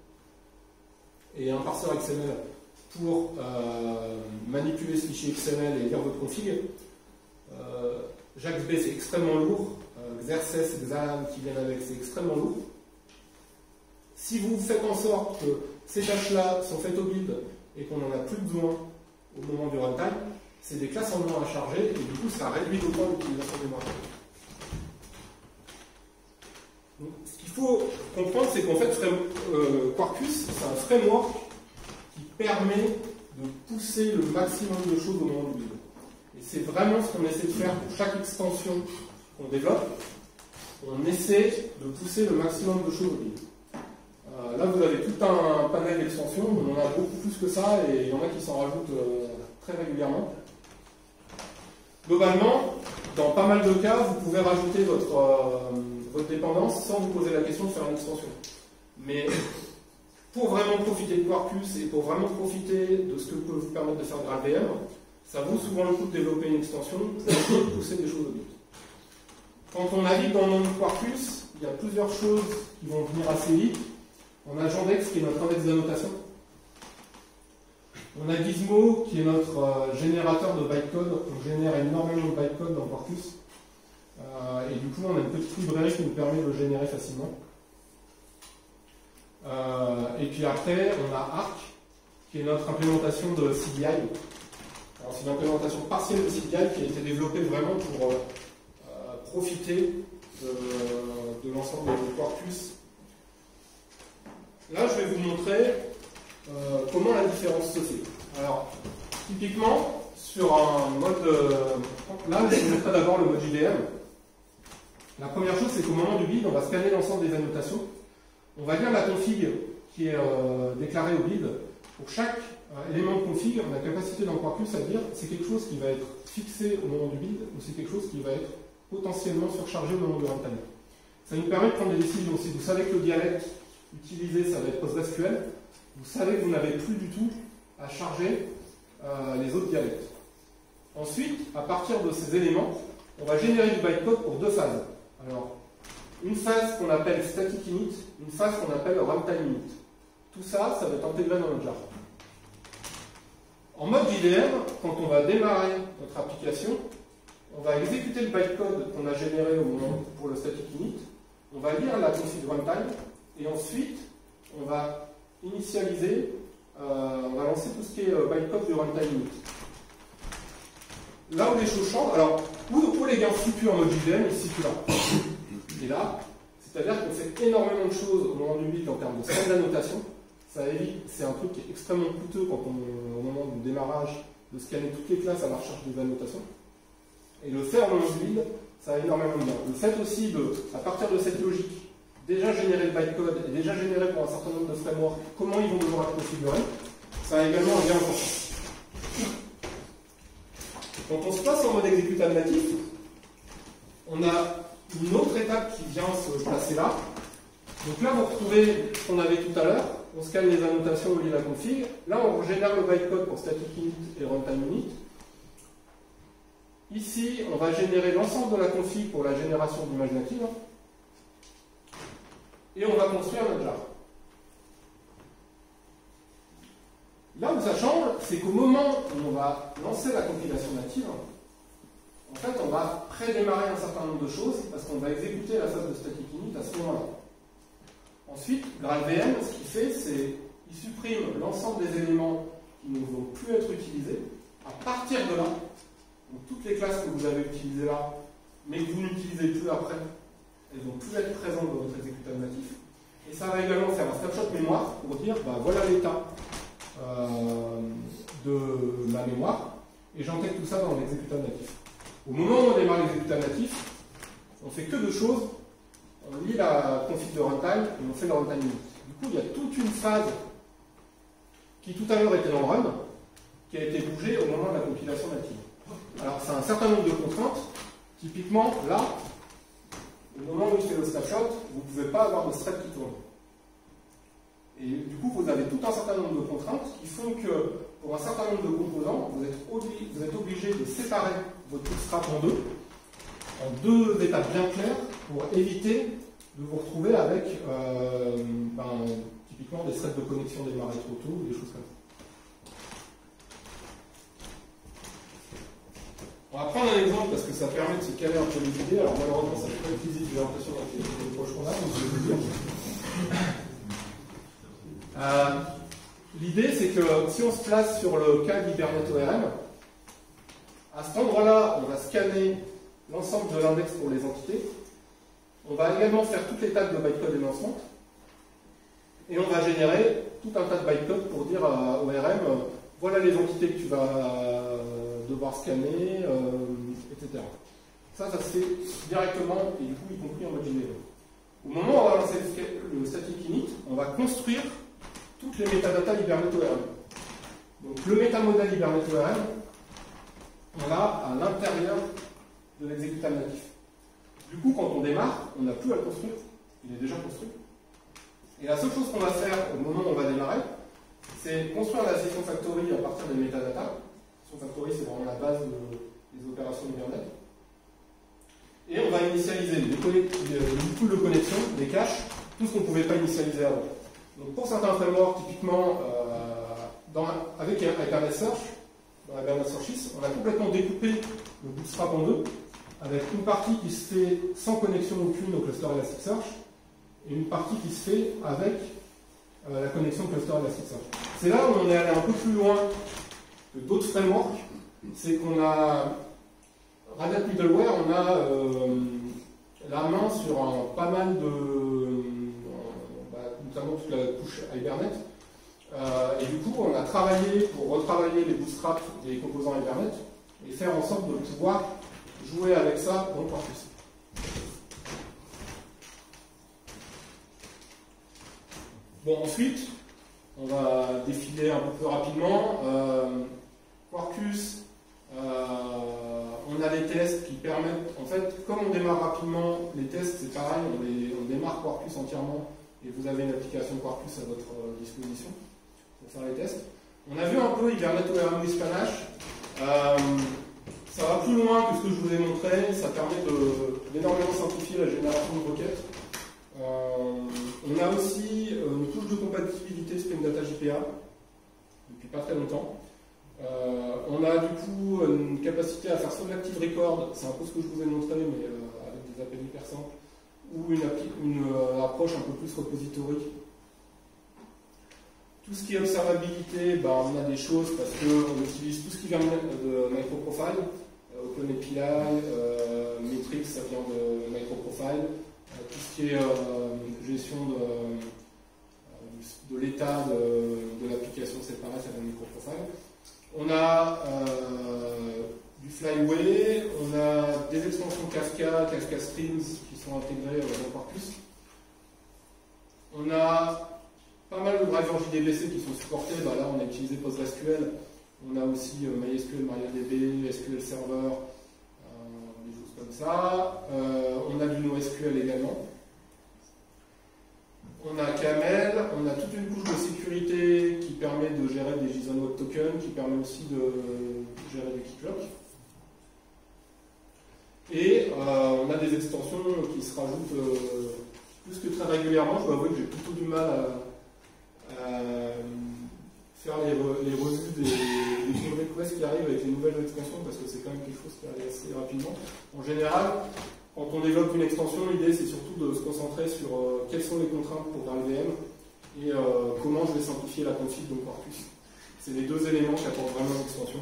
et un parseur X M L pour euh, manipuler ce fichier X M L et lire votre config. Euh, JAX-B c'est extrêmement lourd, euh, Xerces, Xalan qui viennent avec, c'est extrêmement lourd. Si vous faites en sorte que ces tâches-là sont faites au build et qu'on n'en a plus besoin au moment du runtime, c'est des classes en moins à charger et du coup ça réduit d'autant l'utilisation des moyens. Donc, ce qu'il faut comprendre, c'est qu'en fait, euh, Quarkus, c'est un framework qui permet de pousser le maximum de choses au moment du build. Et c'est vraiment ce qu'on essaie de faire pour chaque extension qu'on développe. On essaie de pousser le maximum de choses au build. Euh, là, vous avez tout un panel d'extensions, on en a beaucoup plus que ça, et il y en a qui s'en rajoutent euh, très régulièrement. Globalement, dans pas mal de cas, vous pouvez rajouter votre, euh, votre dépendance sans vous poser la question de faire une extension. Mais pour vraiment profiter de Quarkus et pour vraiment profiter de ce que peut vous permettre de faire GraalVM, ça vaut souvent le coup de développer une extension pour essayer de pousser des choses au build. Quand on navigue dans le monde de Quarkus, il y a plusieurs choses qui vont venir assez vite. On a Jandex qui est notre index d'annotation. On a Gizmo qui est notre euh, générateur de bytecode. On génère énormément de bytecode dans Quarkus. Euh, et du coup, on a une petite librairie qui nous permet de le générer facilement. Euh, et puis après, on a Arc qui est notre implémentation de C D I. Alors, c'est une implémentation partielle de C D I qui a été développée vraiment pour euh, profiter de, de l'ensemble de Quarkus. Là, je vais vous montrer euh, comment la différence se fait. Alors, typiquement, sur un mode... Euh, là, je vous montrerai d'abord le mode J V M. La première chose, c'est qu'au moment du build, on va scanner l'ensemble des annotations. On va lire la config qui est euh, déclarée au build. Pour chaque euh, élément de config, on a la capacité dans Quarkus à dire c'est quelque chose qui va être fixé au moment du build ou c'est quelque chose qui va être potentiellement surchargé au moment du runtime. Ça nous permet de prendre des décisions. Si vous savez que le dialecte utilisé, ça va être PostgreSQL, vous savez que vous n'avez plus du tout à charger euh, les autres dialectes. Ensuite, à partir de ces éléments, on va générer du bytecode pour deux phases. Alors, une phase qu'on appelle static init, une phase qu'on appelle runtime init. Tout ça, ça va être intégré dans notre jar. En mode J D M, quand on va démarrer notre application, on va exécuter le bytecode qu'on a généré au moment pour le static init, on va lire la config runtime, et ensuite, on va initialiser, euh, on va lancer tout ce qui est euh, bytecode du runtime init. Là où les choses changent, alors, où, où les gains se situent en mode J D M, ils se situent là. Et là, c'est-à-dire qu'on fait énormément de choses au moment du build en termes de string d'annotation. Ça évite, c'est un truc qui est extrêmement coûteux quand on, au moment du démarrage, de scanner toutes les classes à la recherche des annotations. Et le faire au moment du build, ça a énormément de gains. Le fait aussi de, à partir de cette logique, déjà générer le bytecode et déjà générer pour un certain nombre de frameworks comment ils vont devoir être configurés, ça a également un gain important. Quand on se passe en mode exécutable natif, on a une autre étape qui vient se placer là. Donc là, vous retrouvez ce qu'on avait tout à l'heure. On scanne les annotations, on lit la config. Là, on génère le bytecode pour static init et runtime init. Ici, on va générer l'ensemble de la config pour la génération d'images natives. Et on va construire notre jar. Là où ça change, c'est qu'au moment où on va lancer la compilation native, en fait, on va prédémarrer un certain nombre de choses parce qu'on va exécuter la phase de static init à ce moment-là. Ensuite, GraalVM, ce qu'il fait, c'est qu'il supprime l'ensemble des éléments qui ne vont plus être utilisés. À partir de là, donc toutes les classes que vous avez utilisées là, mais que vous n'utilisez plus après, elles vont plus être présentes dans votre exécutable natif. Et ça va également faire un snapshot mémoire pour dire, bah, voilà l'état euh, de ma mémoire, et j'intègre tout ça dans l'exécutable natif. Au moment où on démarre l'exécutable natif, on fait que deux choses. On lit la config de runtime et on fait le runtime init. Du coup, il y a toute une phase qui tout à l'heure était dans le run, qui a été bougée au moment de la compilation native. Alors, c'est un certain nombre de contraintes. Typiquement, là, au moment où il fait le snapshot, vous ne pouvez pas avoir de thread qui tourne. Et du coup, vous avez tout un certain nombre de contraintes qui font que, pour un certain nombre de composants, vous êtes, obli vous êtes obligé de séparer votre bootstrap en deux, en deux étapes bien claires, pour éviter de vous retrouver avec, euh, ben, typiquement, des threads de connexion démarrés trop tôt, ou des choses comme ça. On va prendre un exemple parce que ça permet de se caler un peu les idées. Alors malheureusement, ça ne fait pas utiliser j'ai l'impression avec les proches qu'on a, donc je vais vous dire. Euh, L'idée, c'est que si on se place sur le cas d'Hibernate O R M, à cet endroit-là, on va scanner l'ensemble de l'index pour les entités. On va également faire toutes les tables de bytecode et lancement. Et on va générer tout un tas de bytecode pour dire à O R M, euh, voilà les entités que tu vas devoir scanner, euh, et cetera. Ça, ça se fait directement, et du coup, y compris en mode J D M. Au moment où on va lancer le static init, on va construire toutes les métadatas Hibernate O R M. Donc le métamodèle Hibernate O R M, on l'a à l'intérieur de l'exécutable natif. Du coup, quand on démarre, on n'a plus à le construire, il est déjà construit. Et la seule chose qu'on va faire au moment où on va démarrer, c'est construire la session factory à partir des métadatas. La session factory, c'est vraiment la base de, des opérations Hibernate. Et on va initialiser les pools de connexion, les caches, tout ce qu'on ne pouvait pas initialiser avant. Donc pour certains frameworks, typiquement euh, dans, avec Hibernate Search, dans Hibernate Search, on a complètement découpé le bootstrap en deux, avec une partie qui se fait sans connexion aucune au cluster Elasticsearch, et une partie qui se fait avec euh, la connexion cluster Elasticsearch. C'est là où on est allé un peu plus loin que d'autres frameworks, c'est qu'on a Red Hat Middleware, on a euh, la main sur un, pas mal de, euh, bah, notamment toute la couche Hibernate, euh, et du coup on a travaillé pour retravailler les bootstraps des composants Hibernate et faire en sorte de pouvoir jouer avec ça dans le corpus. Bon, ensuite, on va défiler un peu plus rapidement. Euh, Quarkus, euh, on on a les tests qui permettent, en fait, comme on démarre rapidement, les tests c'est pareil, on, les, on démarre Quarkus entièrement et vous avez une application Quarkus à votre disposition pour faire les tests. On a vu un peu Hibernate O R M with Panache. Euh, ça va plus loin que ce que je vous ai montré, ça permet d'énormément simplifier la génération de requêtes. Euh, on a aussi une touche de compatibilité Spring Data J P A depuis pas très longtemps. Euh, on a du coup une capacité à faire soit de l'Active Record, c'est un peu ce que je vous ai montré, mais euh, avec des appels hyper simples, ou une, une euh, approche un peu plus repository. Tout ce qui est observabilité, bah, on a des choses parce qu'on utilise tout ce qui vient de MicroProfile, euh, OpenAPI, euh, Metrics, ça vient de MicroProfile, euh, tout ce qui est euh, gestion de, euh, de l'état de, de l'application séparée, ça vient de MicroProfile. On a euh, du Flyway, on a des extensions Kafka, Kafka Streams qui sont intégrées dans Quarkus. On a pas mal de drivers J D B C qui sont supportés. Bah là, on a utilisé PostgreSQL. On a aussi euh, MySQL, MariaDB, S Q L Server, euh, des choses comme ça. Euh, on a du NoSQL également. On a Camel, on a toute une couche de sécurité qui permet de gérer des JSON Web Tokens, qui permet aussi de gérer des keylocks. Et euh, on a des extensions qui se rajoutent euh, plus que très régulièrement. Je dois avouer que j'ai plutôt du mal à, à faire les, re, les revues des, des pull requests qui arrivent avec les nouvelles extensions parce que c'est quand même quelque chose qui arrive assez rapidement. En général, quand on développe une extension, l'idée c'est surtout de se concentrer sur euh, quelles sont les contraintes pour un L V M et euh, comment je vais simplifier la config de Quarkus. C'est les deux éléments qui apportent vraiment l'extension.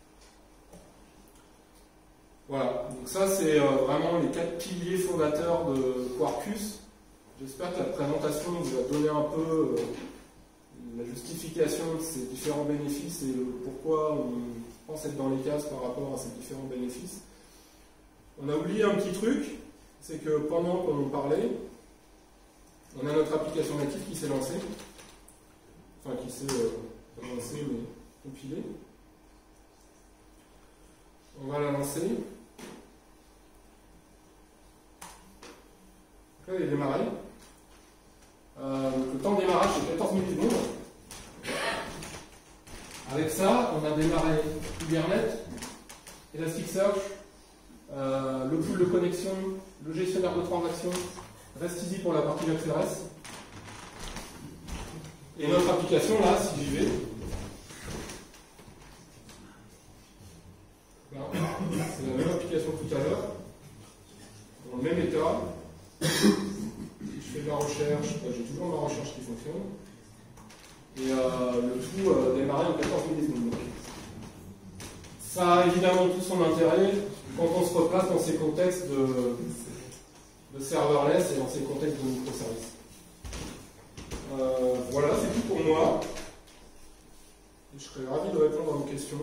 Voilà, donc ça c'est euh, vraiment les quatre piliers fondateurs de Quarkus. J'espère que la présentation vous a donné un peu euh, la justification de ces différents bénéfices et le pourquoi on pense être dans les cases par rapport à ces différents bénéfices. On a oublié un petit truc, c'est que pendant qu'on parlait, on a notre application native qui s'est lancée, enfin qui s'est euh, pas lancée mais compilée. On va la lancer. Là, il est démarré. Euh, le temps de démarrage c'est quatorze millisecondes. Avec ça, on a démarré Hibernate, Elasticsearch, euh, le pool de connexion, le gestionnaire de transactions, REST-Easy pour la partie WebService. Et notre application, là, si j'y vais, c'est la même application que tout à l'heure, dans le même état. Je fais de la recherche, j'ai toujours ma recherche qui fonctionne. Et euh, le tout euh, démarré en quatorze millisecondes. Ça a évidemment tout son intérêt quand on se replace dans ces contextes de, de serverless et dans ces contextes de microservices. Euh, voilà, c'est tout pour moi. Et je serais ravi de répondre à vos questions.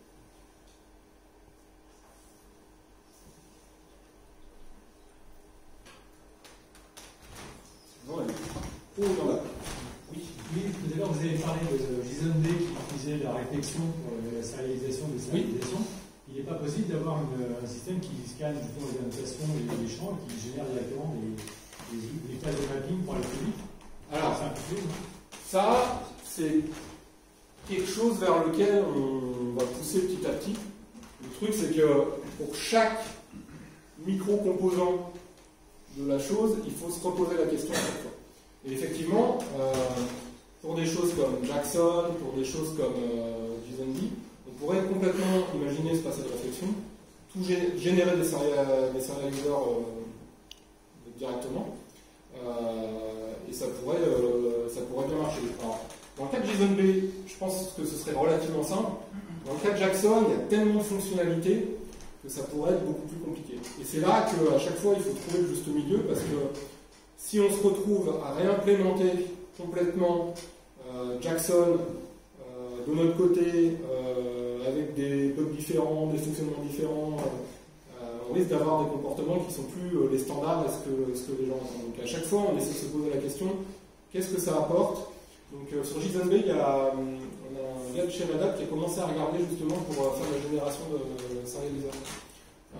Bon, allez. Oh, il y en a. Oui, oui, tout à l'heure vous avez parlé de JSON-D qui faisait la réflexion pour la sérialisation des sérialisations. Oui. Il n'est pas possible d'avoir un système qui scanne justement les annotations et les champs et qui génère directement des, des, des classes de mapping pour aller plus vite. Alors, ça, c'est quelque chose vers lequel on va pousser petit à petit. Le truc, c'est que pour chaque micro-composant de la chose, il faut se reposer la question à chaque fois. Et effectivement, euh, pour des choses comme Jackson, pour des choses comme euh, JSON-D, on pourrait complètement imaginer ce passé de réflexion, tout gé générer des serialiseurs euh, directement, euh, et ça pourrait, euh, ça pourrait bien marcher. Alors, dans le cas de JSON-B, je pense que ce serait relativement simple. Dans le cas de Jackson, il y a tellement de fonctionnalités que ça pourrait être beaucoup plus compliqué. Et c'est là qu'à chaque fois, il faut trouver le juste milieu, parce que si on se retrouve à réimplémenter complètement euh, Jackson euh, de notre côté, euh, avec des bugs différents, des fonctionnements différents, euh, on risque d'avoir des comportements qui ne sont plus euh, les standards et ce que, ce que les gens attendent. Donc à chaque fois, on essaie de se poser la question, qu'est-ce que ça apporte? Donc euh, sur JSON-B, il y a, on a un gars de chez Red Hat qui a commencé à regarder justement pour euh, faire la génération de, de serialiseurs.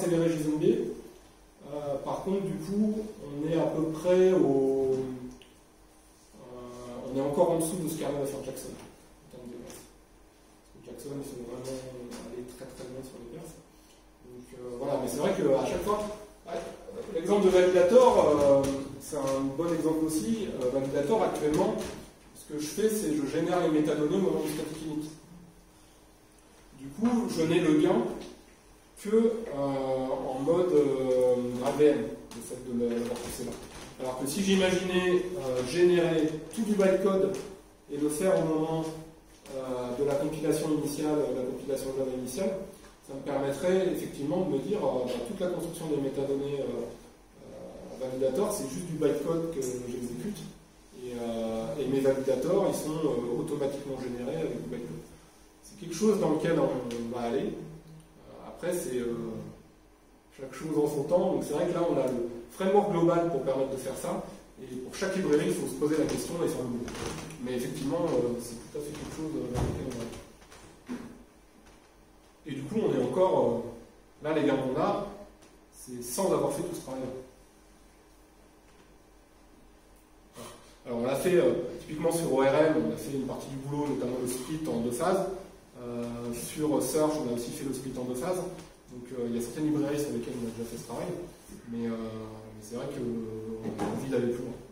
accélérer JSON B. Euh, par contre, du coup, on est à peu près au. Euh, on est encore en dessous de ce qu'arrive à faire Jackson en termes de perf. Jackson, ils sont vraiment allés très très loin sur les perfs. Donc euh, voilà, mais c'est vrai qu'à chaque fois, ouais, l'exemple de Validator, euh, c'est un bon exemple aussi. Euh, Validator, actuellement, ce que je fais, c'est que je génère les métadonnées au moment du static init. Du coup, je n'ai le gain que euh, en mode euh, A V M, le fait de l'avoir poussé là. Alors que si j'imaginais euh, générer tout du bytecode et le faire au moment euh, de la compilation initiale, de la compilation Java initiale, ça me permettrait effectivement de me dire euh, bah, toute la construction des métadonnées euh, euh, validators, c'est juste du bytecode que j'exécute. Et, euh, et mes validators, ils sont euh, automatiquement générés avec du bytecode. C'est quelque chose dans lequel on va aller. Après, c'est euh, chaque chose en son temps. Donc c'est vrai que là, on a le framework global pour permettre de faire ça. Et pour chaque librairie, il faut se poser la question et s'en nouveau. Mais effectivement, euh, c'est tout à fait quelque chose dans lequel on va. Et du coup, on est encore... Euh, là, les gains qu'on a, c'est sans avoir fait tout ce travail-là. Alors, on l'a fait euh, typiquement sur O R M, on a fait une partie du boulot, notamment le split en deux phases. Euh, sur Search, on a aussi fait le split en deux phases. Donc euh, il y a certaines librairies sur lesquelles on a déjà fait ce travail. Mais, euh, mais c'est vrai qu'on a envie d'aller plus loin.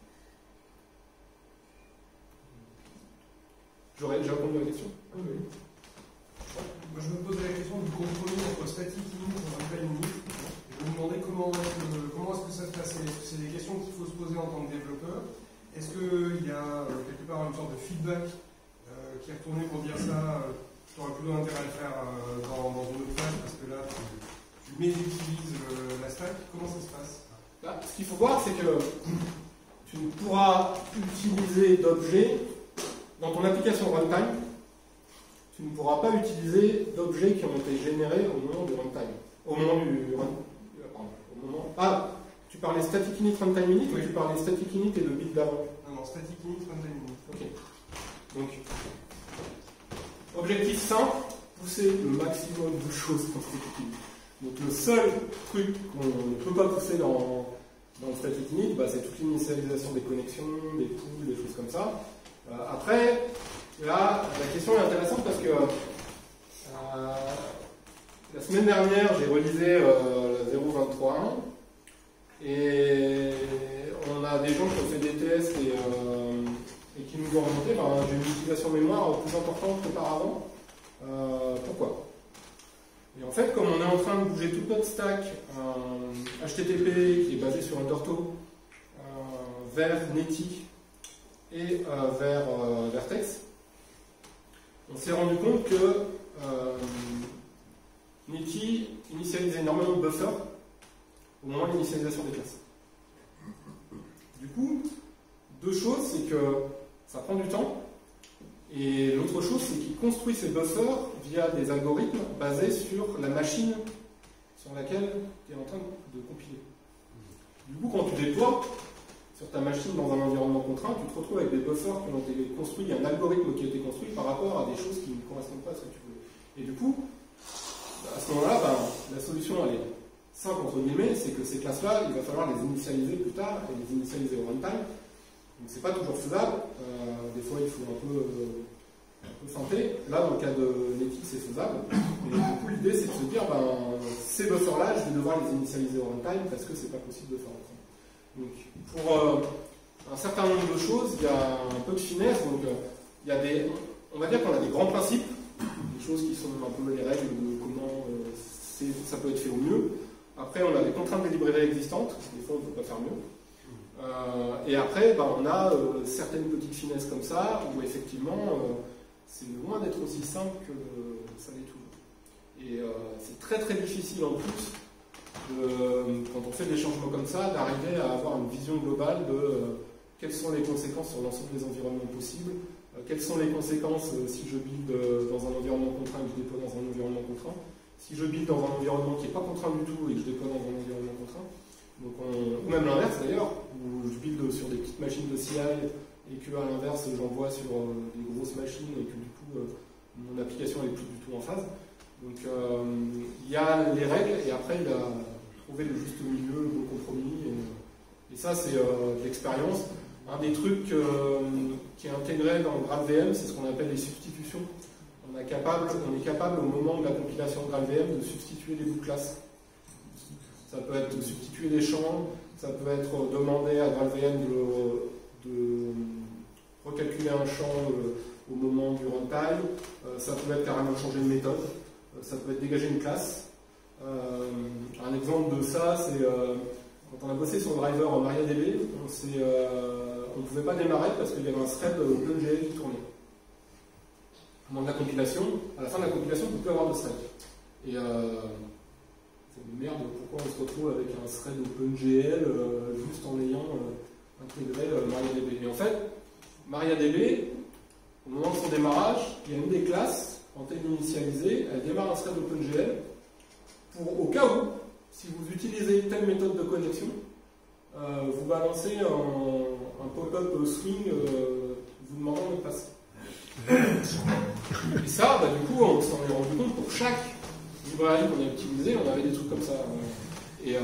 J'aurais déjà répondu à la question? Oui, oui. Moi, je me posais la question du compromis entre static init et runtime init. Je me demandais comment est-ce que, comment est-ce que ça se passait. Est-ce que c'est des questions qu'il faut se poser en tant que développeur? Est-ce qu'il y a euh, quelque part une sorte de feedback euh, qui est retourné pour dire ça euh, tu aurais plutôt intérêt à le faire euh, dans, dans une autre phase parce que là tu, tu mésutilises euh, la stack? Comment ça se passe? Là, ce qu'il faut voir, c'est que tu ne pourras utiliser d'objets dans ton application runtime. Tu ne pourras pas utiliser d'objets qui ont été générés au moment du runtime. Au moment du run, pardon, au moment. Ah, tu parlais static init, runtime init, oui. Ou tu parlais static init et le build d'avant? Non, non, static init, runtime init. Ok. Donc, objectif simple, pousser le maximum de choses dans static init. Donc le seul truc qu'on ne peut pas pousser dans, dans le static init, bah, c'est toute l'initialisation des connexions, des pools, des choses comme ça. Euh, après, là, la question est intéressante parce que euh, la semaine dernière, j'ai relisé euh, la zéro point vingt-trois point un et on a des gens qui ont fait des tests et, euh, et qui nous ont remonté ben, j'ai une utilisation mémoire plus importante qu'auparavant. Euh, pourquoi? Et en fait, comme on est en train de bouger toute notre stack euh, H T T P qui est basé sur Undertow euh, vers Netty et euh, vers euh, Vertex, on s'est rendu compte que euh, Netty initialise énormément de buffers au moment de l'initialisation des classes. Du coup, deux choses, c'est que ça prend du temps, et l'autre chose, c'est qu'il construit ses buffers via des algorithmes basés sur la machine sur laquelle tu es en train de compiler. Du coup, quand tu déploies sur ta machine dans un environnement contraint, tu te retrouves avec des buffers qui ont été construits, un algorithme qui a été construit par rapport à des choses qui ne correspondent pas à ce que tu veux. Et du coup, à ce moment-là, ben, la solution, elle est simple entre guillemets, c'est que ces classes-là, il va falloir les initialiser plus tard et les initialiser au runtime. Donc c'est pas toujours faisable. Euh, des fois, il faut un peu, euh, un peu feinter. Là, dans le cas de Netty, c'est faisable. Et du coup, l'idée, c'est de se dire, ben, ces buffers-là, je vais devoir les initialiser au runtime parce que c'est pas possible de faire autrement. Donc, pour euh, un certain nombre de choses, il y a un peu de finesse. Donc, euh, il y a des, on va dire qu'on a des grands principes, des choses qui sont un peu les règles de comment euh, ça peut être fait au mieux. Après, on a des contraintes des librairies existantes. Des fois, on ne peut pas faire mieux. Euh, et après, ben, on a euh, certaines petites finesses comme ça, où effectivement, euh, c'est loin d'être aussi simple que euh, ça l'est toujours. Et euh, c'est très très difficile en plus, de, quand on fait des changements comme ça, d'arriver à avoir une vision globale de euh, quelles sont les conséquences sur l'ensemble des environnements possibles, euh, quelles sont les conséquences euh, si je build euh, dans un environnement contraint et que je déploie dans un environnement contraint, si je build dans un environnement qui n'est pas contraint du tout et que je déploie dans un environnement contraint. Donc on, ou même l'inverse d'ailleurs, où je build sur des petites machines de C I et que à l'inverse j'envoie sur euh, des grosses machines et que du coup euh, mon application n'est plus du tout en phase. Donc euh, il y il y a les règles et après il a trouvé le juste milieu, le bon compromis. Et, et ça, c'est euh, de l'expérience. Un des trucs euh, qui est intégré dans GraalVM, c'est ce qu'on appelle les substitutions. On est, capable, on est capable, au moment de la compilation de GraalVM, de substituer des bouts de classe. Ça peut être substituer des champs, ça peut être demander à GraalVM de, de recalculer un champ euh, au moment du runtime, euh, ça peut être carrément changer de méthode, euh, ça peut être dégager une classe. Euh, un exemple de ça, c'est euh, quand on a bossé sur le driver en MariaDB, on euh, ne pouvait pas démarrer parce qu'il y avait un thread OpenGL qui tournait. Au moment de la compilation, à la fin de la compilation, on ne peut plus avoir de thread. Et euh, c'est merde, pourquoi on se retrouve avec un thread OpenGL euh, juste en ayant euh, intégré euh, MariaDB. Et en fait, MariaDB, au moment de son démarrage, il y a une des classes, quand elle est initialisée, elle démarre un thread OpenGL pour, au cas où, si vous utilisez telle méthode de connexion, euh, vous balancez un, un pop-up swing euh, vous demandant de passer. Et ça, bah, du coup, on s'en est rendu compte pour chaque librairie qu'on a utilisée, on avait des trucs comme ça. Et, euh,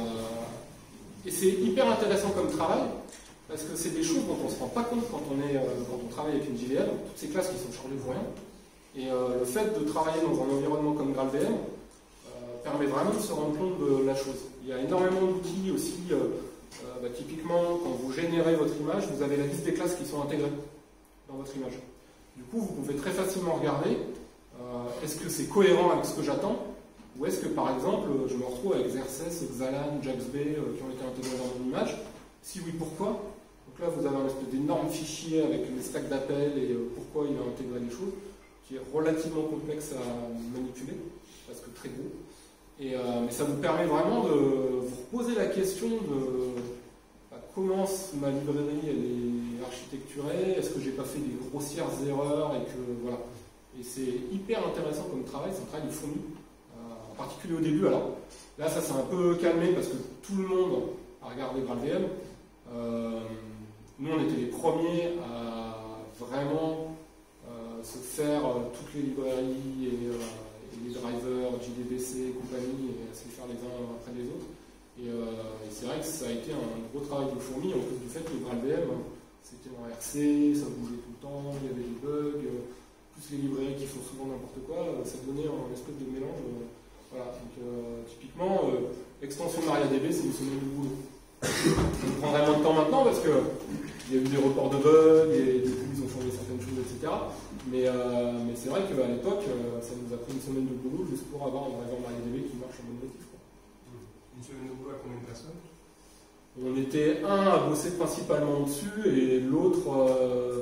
et c'est hyper intéressant comme travail, parce que c'est des choses dont on ne se rend pas compte quand on, est, euh, quand on travaille avec une J V M, toutes ces classes qui sont chargées pour rien. Et euh, le fait de travailler dans un environnement comme GraalVM euh, permet vraiment de se rendre compte de la chose. Il y a énormément d'outils aussi, euh, euh, bah, typiquement quand vous générez votre image, vous avez la liste des classes qui sont intégrées dans votre image. Du coup, vous pouvez très facilement regarder euh, est-ce que c'est cohérent avec ce que j'attends, ou est-ce que par exemple je me retrouve avec Xerces, Xalan, Jaxb euh, qui ont été intégrés dans mon image. Si oui, pourquoi? Donc là, vous avez un espèce d'énorme fichier avec les stacks d'appels et euh, pourquoi il a intégré les choses, qui est relativement complexe à manipuler, parce que très gros. Et, euh, mais ça vous permet vraiment de vous poser la question de bah, comment ma librairie elle est architecturée, est-ce que j'ai pas fait des grossières erreurs, et que voilà. Et c'est hyper intéressant comme travail, c'est un travail de fourmi, euh, en particulier au début. Alors là, ça s'est un peu calmé parce que tout le monde a regardé GraalVM. Euh, nous, on était les premiers à vraiment euh, se faire euh, toutes les librairies et, euh, et les drivers, J D B C et compagnie, et à se les faire les uns après les autres. Et, euh, et c'est vrai que ça a été un gros travail de fourmi, en plus du fait que GraalVM, c'était en R C, ça bougeait tout le temps, il y avait des bugs, euh, plus les librairies qui font souvent n'importe quoi, euh, ça donnait un espèce de mélange. Euh, voilà, donc euh, typiquement, euh, l'extension MariaDB, c'est une semaine de boulot. Ça nous prendrait moins de temps maintenant parce qu'il y a eu des reports de bugs et du coup ils ont changé certaines choses, et cetera. Mais, euh, mais c'est vrai qu'à l'époque, euh, ça nous a pris une semaine de boulot juste pour avoir un driver MariaDB qui marche en mode natif. Une semaine de boulot à combien de personnes? On était un à bosser principalement dessus et l'autre euh,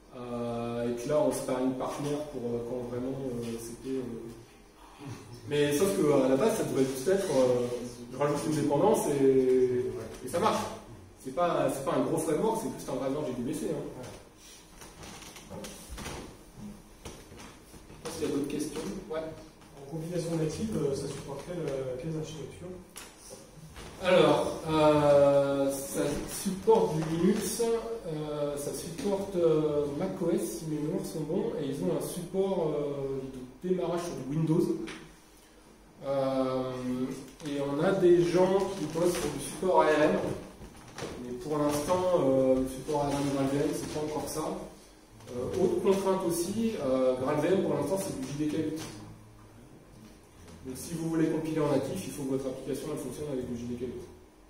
à être là en sparring partner pour euh, quand vraiment euh, c'était. Euh... Mais sauf qu'à la base, ça devrait juste être euh, je rajoute une dépendance et, et ça marche. C'est pas, c'est pas un gros framework, c'est juste un driver J D B C. Hein. Je pense qu'il y a d'autres questions. Ouais. En compilation native, ça supporte quelle, quelles architectures? Alors, euh, ça supporte du Linux, euh, ça supporte euh, macOS si mes mémoires sont bons, et ils ont un support euh, de démarrage sur du Windows. Euh, et on a des gens qui bossent sur du support A R M, mais pour l'instant, euh, le support A R M GraalVM, c'est pas encore ça. Euh, autre contrainte aussi, euh, GraalVM pour l'instant c'est du J D K huit. Donc si vous voulez compiler en natif, il faut que votre application elle fonctionne avec du J D K huit.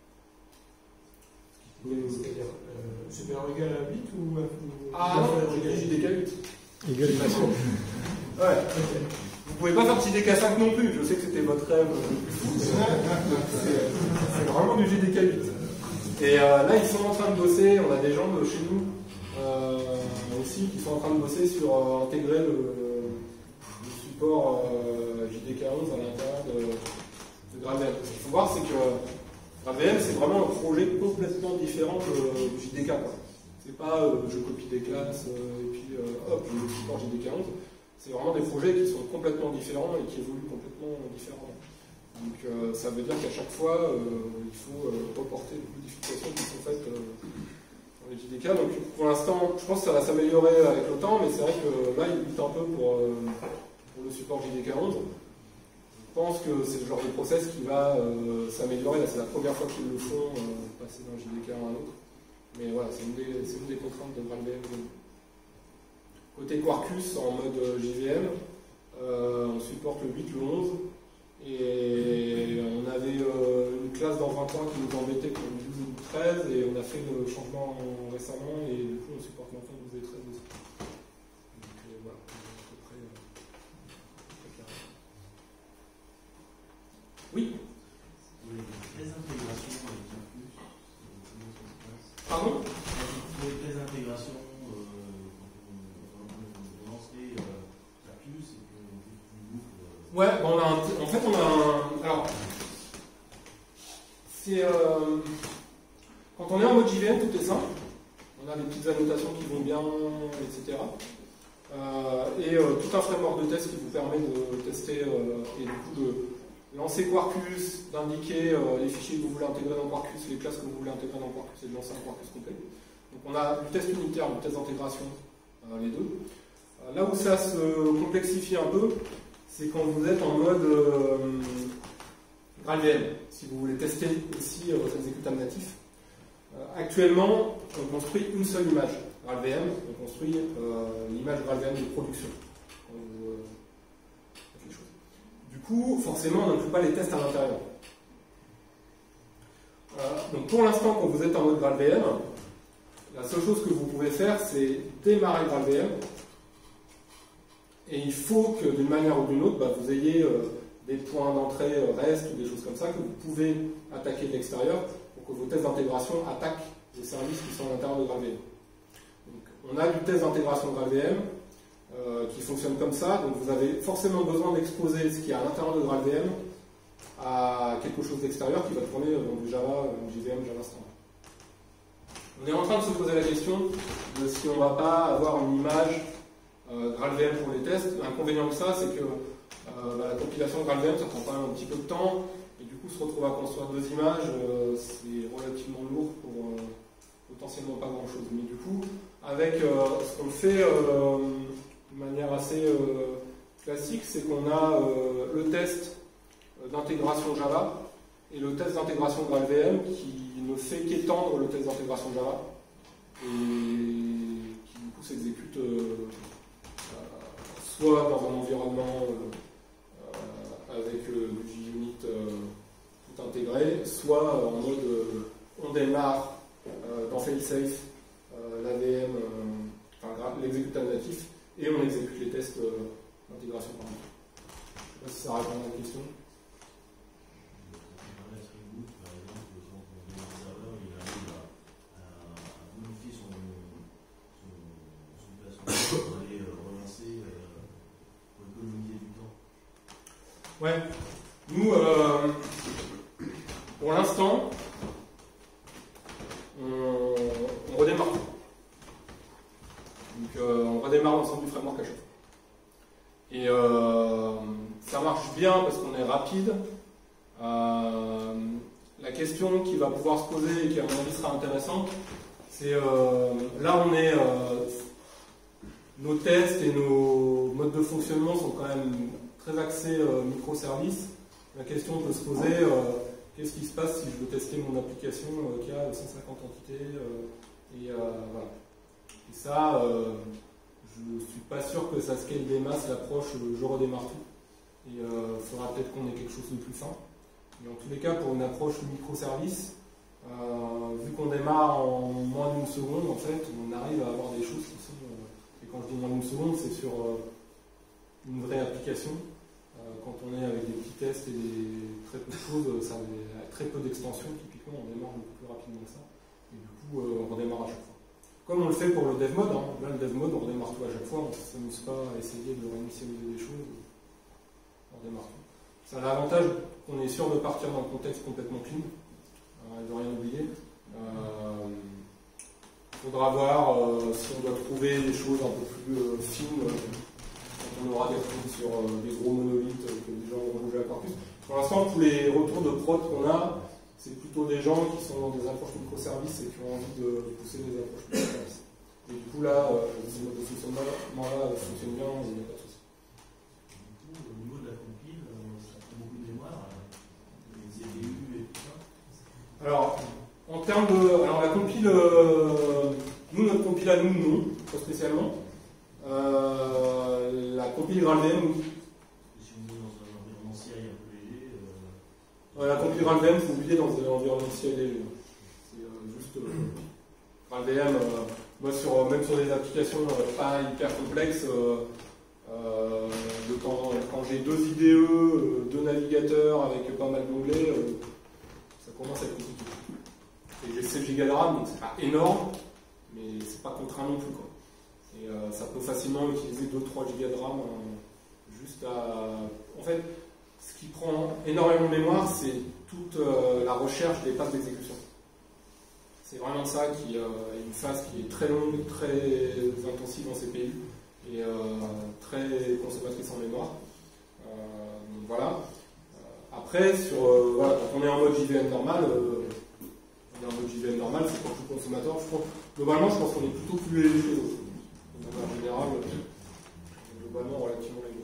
C'est-à-dire euh, supérieur ou égal à huit ou à Ah non, j'ai dit J D K huit. Égal à huit. Ouais, ok. Vous pouvez pas faire J D K cinq non plus, je sais que c'était votre rêve le plus fou. C'est vraiment du J D K huit. Et euh, là, ils sont en train de bosser, on a des gens de chez nous euh, aussi qui sont en train de bosser sur euh, intégrer le, le support euh, J D K onze à l'intérieur de, de GraalVM. Ce qu'il faut voir, c'est que GraalVM, c'est vraiment un projet complètement différent que du J D K. C'est pas euh, je copie des classes euh, et puis euh, hop, je support J D K onze. C'est vraiment des projets qui sont complètement différents et qui évoluent complètement différemment. Donc euh, ça veut dire qu'à chaque fois, euh, il faut euh, reporter les modifications qui sont faites euh, dans les J D K. Donc pour l'instant, je pense que ça va s'améliorer avec le temps, mais c'est vrai que là, il lutte un peu pour, euh, pour le support J D K onze. Je pense que c'est le genre de process qui va euh, s'améliorer. Là, c'est la première fois qu'ils le font, euh, passer d'un J D K à un autre. Mais voilà, c'est une, une des contraintes de GraalVM. Côté Quarkus, en mode J V M, euh, on supporte le huit, le onze. Et on avait euh, une classe dans vingt ans qui nous embêtait pour le douze et le treize, et on a fait le changement récemment, et du coup on supporte maintenant le douze et treize aussi. Donc euh, voilà, à peu près, euh, très clair. Oui. Les intégrations avec Quarkus, comment ça se passe? Pardon? Les intégrations, euh, quand on lançait Quarkus, et qu'on fait une boucle. Ouais, bon, on a un, en fait on a un... Alors, c'est... Euh, quand on est en mode J V M, tout est simple. On a des petites annotations qui vont bien, et cetera. Euh, et euh, tout un framework de test qui vous permet de tester euh, et du coup de lancer Quarkus, d'indiquer euh, les fichiers que vous voulez intégrer dans Quarkus, les classes que vous voulez intégrer dans Quarkus et de lancer un Quarkus complet. Donc on a du test unitaire, du test d'intégration, euh, les deux. Euh, là où ça se complexifie un peu, c'est quand vous êtes en mode euh, GraalVM, si vous voulez tester aussi euh, votre exécutable natif. Euh, actuellement, on construit une seule image GraalVM, on construit euh, l'image GraalVM de production. Quand vous, euh, faites les choses. Du coup, forcément, on n'inclut pas les tests à l'intérieur. Euh, donc pour l'instant, quand vous êtes en mode GraalVM, la seule chose que vous pouvez faire, c'est démarrer GraalVM. Et il faut que d'une manière ou d'une autre, bah, vous ayez euh, des points d'entrée euh, REST ou des choses comme ça que vous pouvez attaquer de l'extérieur pour que vos tests d'intégration attaquent les services qui sont à l'intérieur de GraalVM. Donc, on a du test d'intégration GraalVM euh, qui fonctionne comme ça. Donc vous avez forcément besoin d'exposer ce qui est à l'intérieur de GraalVM à quelque chose d'extérieur qui va tourner dans du Java, du J V M, Java Standard. On est en train de se poser la question de si on ne va pas avoir une image Euh, GraalVM pour les tests. L'inconvénient de ça, c'est que euh, bah, la compilation de GraalVM, ça prend quand même un petit peu de temps, et du coup, se retrouver à construire deux images, euh, c'est relativement lourd pour euh, potentiellement pas grand chose. Mais du coup, avec euh, ce qu'on fait euh, de manière assez euh, classique, c'est qu'on a euh, le test d'intégration Java et le test d'intégration GraalVM qui ne fait qu'étendre le test d'intégration Java et qui du coup s'exécute euh, soit dans un environnement euh, avec euh, du JUnit euh, tout intégré, soit en mode euh, on démarre euh, dans failsafe euh, l'A V M, euh, enfin l'exécutable natif, et on exécute les tests euh, d'intégration par exemple. Je ne sais pas si ça répond à la question. Ouais, nous, euh, pour l'instant, on, on redémarre tout. Donc, euh, on redémarre l'ensemble du framework à chaque fois. Et euh, ça marche bien parce qu'on est rapide. Euh, la question qui va pouvoir se poser et qui, à mon avis, sera intéressante, c'est euh, là, on est. Euh, nos tests et nos modes de fonctionnement sont quand même très axé euh, microservices. La question peut se poser, euh, qu'est-ce qui se passe si je veux tester mon application euh, qui a cent cinquante entités euh, et, euh, voilà. Et ça, euh, je ne suis pas sûr que ça scale des masses l'approche euh, je redémarre tout. Et il euh, faudra peut-être qu'on ait quelque chose de plus fin. Mais en tous les cas, pour une approche microservice, euh, vu qu'on démarre en moins d'une seconde, en fait, on arrive à avoir des choses qui sont... Euh, et quand je dis moins d'une seconde, c'est sur euh, une vraie application. Quand on est avec des petits tests et des, très peu de choses, ça a très peu d'extensions, typiquement on démarre beaucoup plus rapidement que ça. Et du coup, euh, on redémarre à chaque fois. Comme on le fait pour le dev mode, hein. Là le dev mode, on redémarre tout à chaque fois, on ne s'amuse pas à essayer de réinitialiser des choses, on redémarre tout. Ça a l'avantage qu'on est sûr de partir dans un contexte complètement clean, euh, et de rien oublier. Il euh, faudra voir euh, si on doit trouver des choses un peu plus euh, fines. Euh, On aura des retours sur euh, des gros monolithes euh, que des gens vont bouger à Quarkus. Pour l'instant, tous les retours de prod qu'on a, c'est plutôt des gens qui sont dans des approches microservices et qui ont envie de, de pousser des approches microservices. Et du coup, là, euh, ce mode de fonctionnement là fonctionne bien, il n'y a pas de souci. Du coup, au niveau de la compile, ça prend beaucoup en termes de... Alors la compile, euh, nous, notre compile à nous, non, pas spécialement. Euh, la compile GraalVM, oui. Si on est dans un environnement C I un peu léger. Euh... Ouais, la compile GraalVM, c'est oublié dans un environnement C I léger. C'est euh, juste... Euh, GraalVM, euh, moi, sur, même sur des applications euh, pas hyper complexes, euh, euh, de quand, quand j'ai deux I D E, euh, deux navigateurs avec pas mal d'onglets, euh, ça commence à être compliqué. Et j'ai sept gigas de RAM, donc c'est pas énorme, mais c'est pas contraint non plus, quoi. Et euh, ça peut facilement utiliser deux trois gigas de RAM euh, juste à... En fait, ce qui prend énormément de mémoire, c'est toute euh, la recherche des phases d'exécution. C'est vraiment ça qui euh, est une phase qui est très longue, très intensive en C P U et euh, très consommatrice en mémoire. Euh, donc voilà. Euh, après, sur, euh, voilà, quand on est en mode J V M normal, euh, on est en mode J V M normal, c'est pour tout consommateur. Je pense, globalement, je pense qu'on est plutôt plus léger que les autres. Donc, en général, euh, globalement, relativement léger.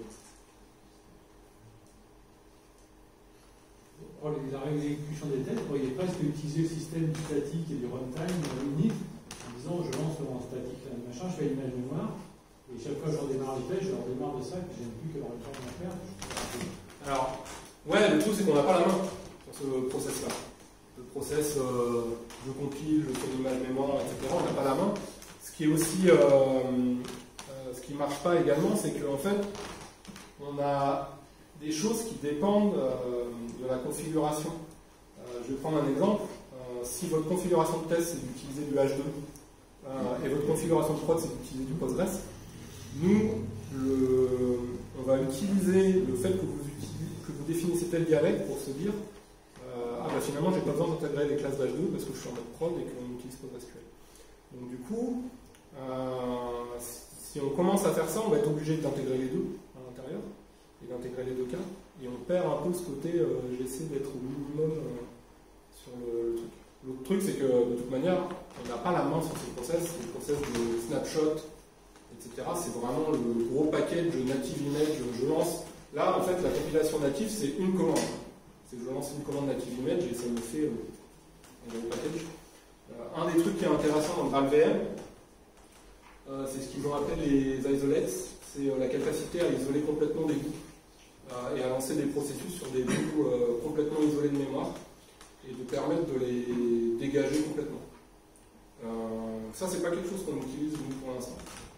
Oh, la règle d'exécution des tests, il est presque utiliser le système du statique et du runtime en Unix, en disant je lance en statique là, machin, je fais l'image mémoire, et chaque fois que je redémarre les tests, je redémarre de ça, et je n'aime plus que le runtime à faire. Alors, ouais, le truc c'est qu'on n'a pas la main sur ce process-là. Le process euh, de compile, le fait d'image mémoire, et cetera, on n'a pas la main. Ce qui est aussi, euh, euh, ce qui ne marche pas également, c'est qu'en fait, on a des choses qui dépendent euh, de la configuration. Euh, je vais prendre un exemple. Euh, si votre configuration de test c'est d'utiliser du H deux euh, et votre configuration de prod c'est d'utiliser du Postgres, nous, le, on va utiliser le fait que vous, utilisez, que vous définissez tel dialecte pour se dire euh, ah bah finalement j'ai pas besoin d'intégrer les classes d'H deux parce que je suis en mode prod et qu'on utilise PostgreSQL. Donc du coup, euh, si on commence à faire ça, on va être obligé d'intégrer les deux à l'intérieur et d'intégrer les deux cas, et on perd un peu ce côté euh, j'essaie d'être au minimum euh, sur le, le truc. L'autre truc, c'est que de toute manière, on n'a pas la main sur ce process, le process de snapshot, et cetera. C'est vraiment le gros package native image. Je lance, là en fait, la compilation native, c'est une commande. C'est que je lance une commande native image et ça me fait euh, un gros package. Euh, un des trucs qui est intéressant dans le GraalVM, euh, c'est ce qu'ils ont appelé les isolates, c'est euh, la capacité à isoler complètement des bouts et à lancer des processus sur des bouts euh, complètement isolés de mémoire et de permettre de les dégager complètement. Euh, ça, c'est pas quelque chose qu'on utilise nous, pour l'instant.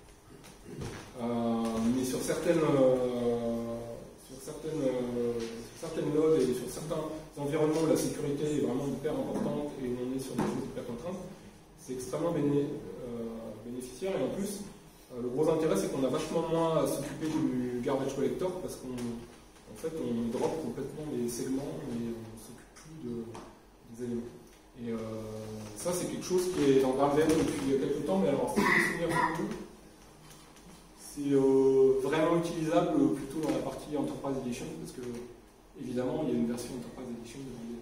Euh, mais sur certaines, euh, sur, certaines, euh, sur certaines nodes et sur certains environnements où la sécurité est vraiment hyper importante et où on est sur des choses hyper contraintes, c'est extrêmement béné, euh, bénéficiaire. Et en plus, euh, le gros intérêt, c'est qu'on a vachement moins à s'occuper du garbage collector parce qu'on En fait, on drop complètement les segments et on ne s'occupe plus de, des éléments. Et euh, ça, c'est quelque chose qui est dans GraalVM depuis quelques temps, mais alors, c'est c'est euh, vraiment utilisable plutôt dans la partie Enterprise Edition, parce que, évidemment, il y a une version Enterprise Edition de GraalVM.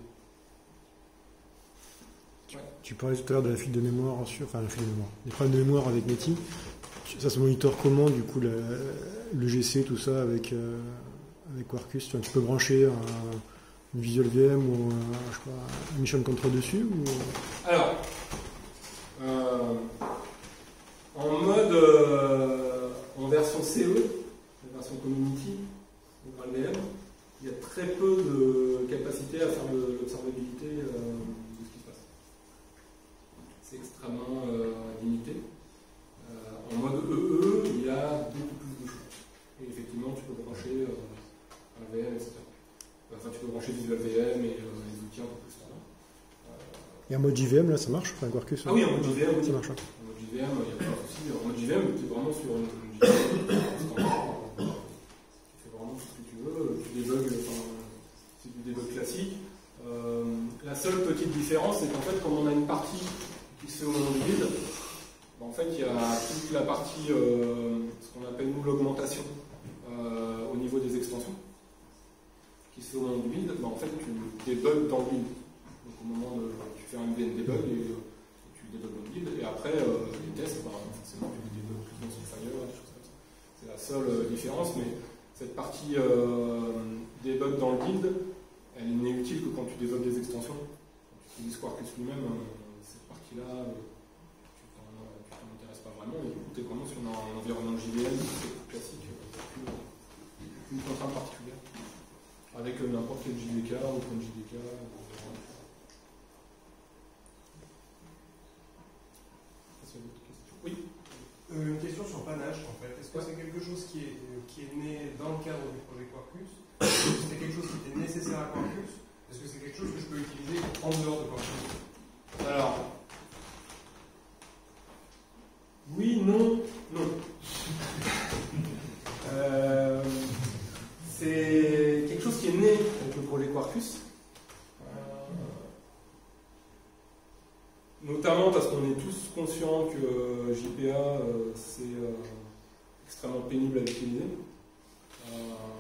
Ouais. Tu parlais tout à l'heure de la fuite de mémoire, sur, enfin la fuite de mémoire, des problèmes de mémoire avec Netty. Ça se monitor comment, du coup, la, le G C, tout ça, avec... Euh, avec Quarkus, tu peux brancher un, une Visual V M ou un, je sais pas, un Mission Control dessus ou... Alors, euh, en mode, euh, en version C E, la version Community, de GraalVM, il y a très peu de capacité à faire de l'observabilité euh, de ce qui se passe. C'est extrêmement euh, limité. Euh, en mode E E, il y a beaucoup plus de choses. Et effectivement, tu peux brancher euh, un V M, et cetera. Enfin, tu peux brancher Visual V M et euh, les outils un peu plus standards. Euh, et en mode J V M, là, ça marche, enfin, Quarkus? Ah oui, en mode J V M, oui. Ça marche. En mode J V M, il n'y a pas de souci. En mode J V M, tu es vraiment sur une J V M standard. Tu fais vraiment tout ce que tu veux. Tu débugs, enfin, c'est du debug classique. Euh, la seule petite différence, c'est qu'en fait, comme on a une partie qui se fait au moment du build, en fait, il y a toute la partie, euh, ce qu'on appelle nous l'augmentation euh, au niveau des extensions, qui se fait au moment du build. Ben, en fait, tu débugs dans le build. Donc, au moment de, tu fais un M V N debug et euh, tu débugs dans le build. Et après, euh, les tests, ben, forcément, tu les débugs plus dans Soulfire, des choses comme ça. C'est la seule euh, différence, mais cette partie euh, debug dans le build, elle n'est utile que quand tu développes des extensions. Quand tu utilises Quarkus lui-même, euh, cette partie-là, euh, tu t'en intéresses pas vraiment, et du coup, tu es vraiment sur un, un environnement J V M classique, euh, une contrainte particulière, avec euh, n'importe quel J D K, OpenJDK. Euh, Oui. Euh, une question sur Panache en fait. Est-ce que c'est quelque chose qui est, qui est né dans le cadre du projet Quarkus? Est-ce que c'était quelque chose qui était nécessaire à Quarkus? Est-ce que c'est quelque chose que je peux utiliser en dehors de Quarkus? Alors, oui, non, non. euh, c'est quelque chose qui est né avec le projet Quarkus. Notamment parce qu'on est tous conscients que euh, J P A, euh, c'est euh, extrêmement pénible à utiliser. Euh,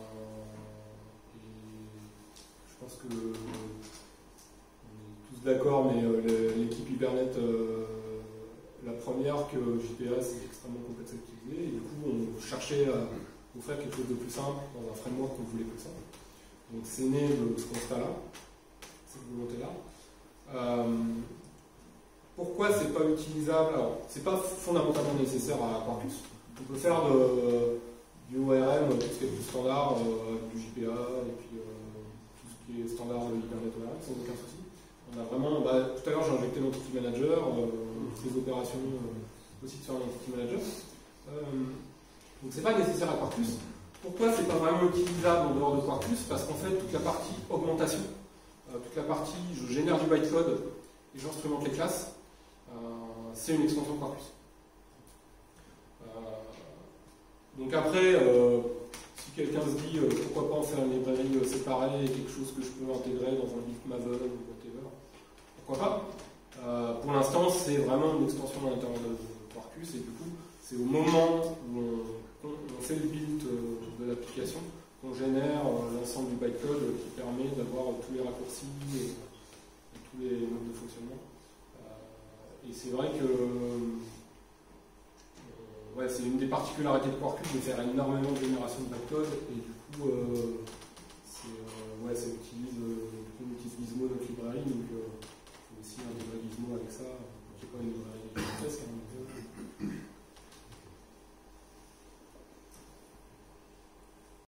et je pense que euh, on est tous d'accord, mais euh, l'équipe Hypernet, euh, la première, que J P A c'est extrêmement complexe à utiliser. Et du coup, on cherchait à vous faire quelque chose de plus simple dans un framework qu'on voulait plus simple. Donc c'est né de ce constat-là, cette volonté-là. Euh, Pourquoi c'est pas utilisable? Alors, c'est pas fondamentalement nécessaire à Quarkus. On peut faire de, du O R M, tout ce qui est plus standard, euh, du J P A, et puis euh, tout ce qui est standard de Hypernet O R M, sans aucun souci. On a vraiment, bah, tout à l'heure j'ai injecté l'Entity Manager, euh, toutes les opérations euh, aussi de faire l'Entity Manager. Euh, donc c'est pas nécessaire à Quarkus. Pourquoi c'est pas vraiment utilisable en dehors de Quarkus? Parce qu'en fait, toute la partie augmentation, euh, toute la partie je génère du bytecode et j'instrumente les classes, Euh, c'est une extension de Quarkus. Euh, donc après, euh, si quelqu'un se dit euh, pourquoi pas en faire une librairie euh, séparée, quelque chose que je peux intégrer dans un bit Maven ou whatever, pourquoi pas. Euh, pour l'instant, c'est vraiment une extension à l'intérieur de Quarkus, et du coup, c'est au moment où on, on fait le build euh, de l'application qu'on génère euh, l'ensemble du bytecode euh, qui permet d'avoir euh, tous les raccourcis et, et tous les modes de fonctionnement. Et c'est vrai que euh, ouais, c'est une des particularités de Quarkus de faire énormément de génération de bytecode, et du coup, euh, c'est, euh, ouais, ça utilise euh,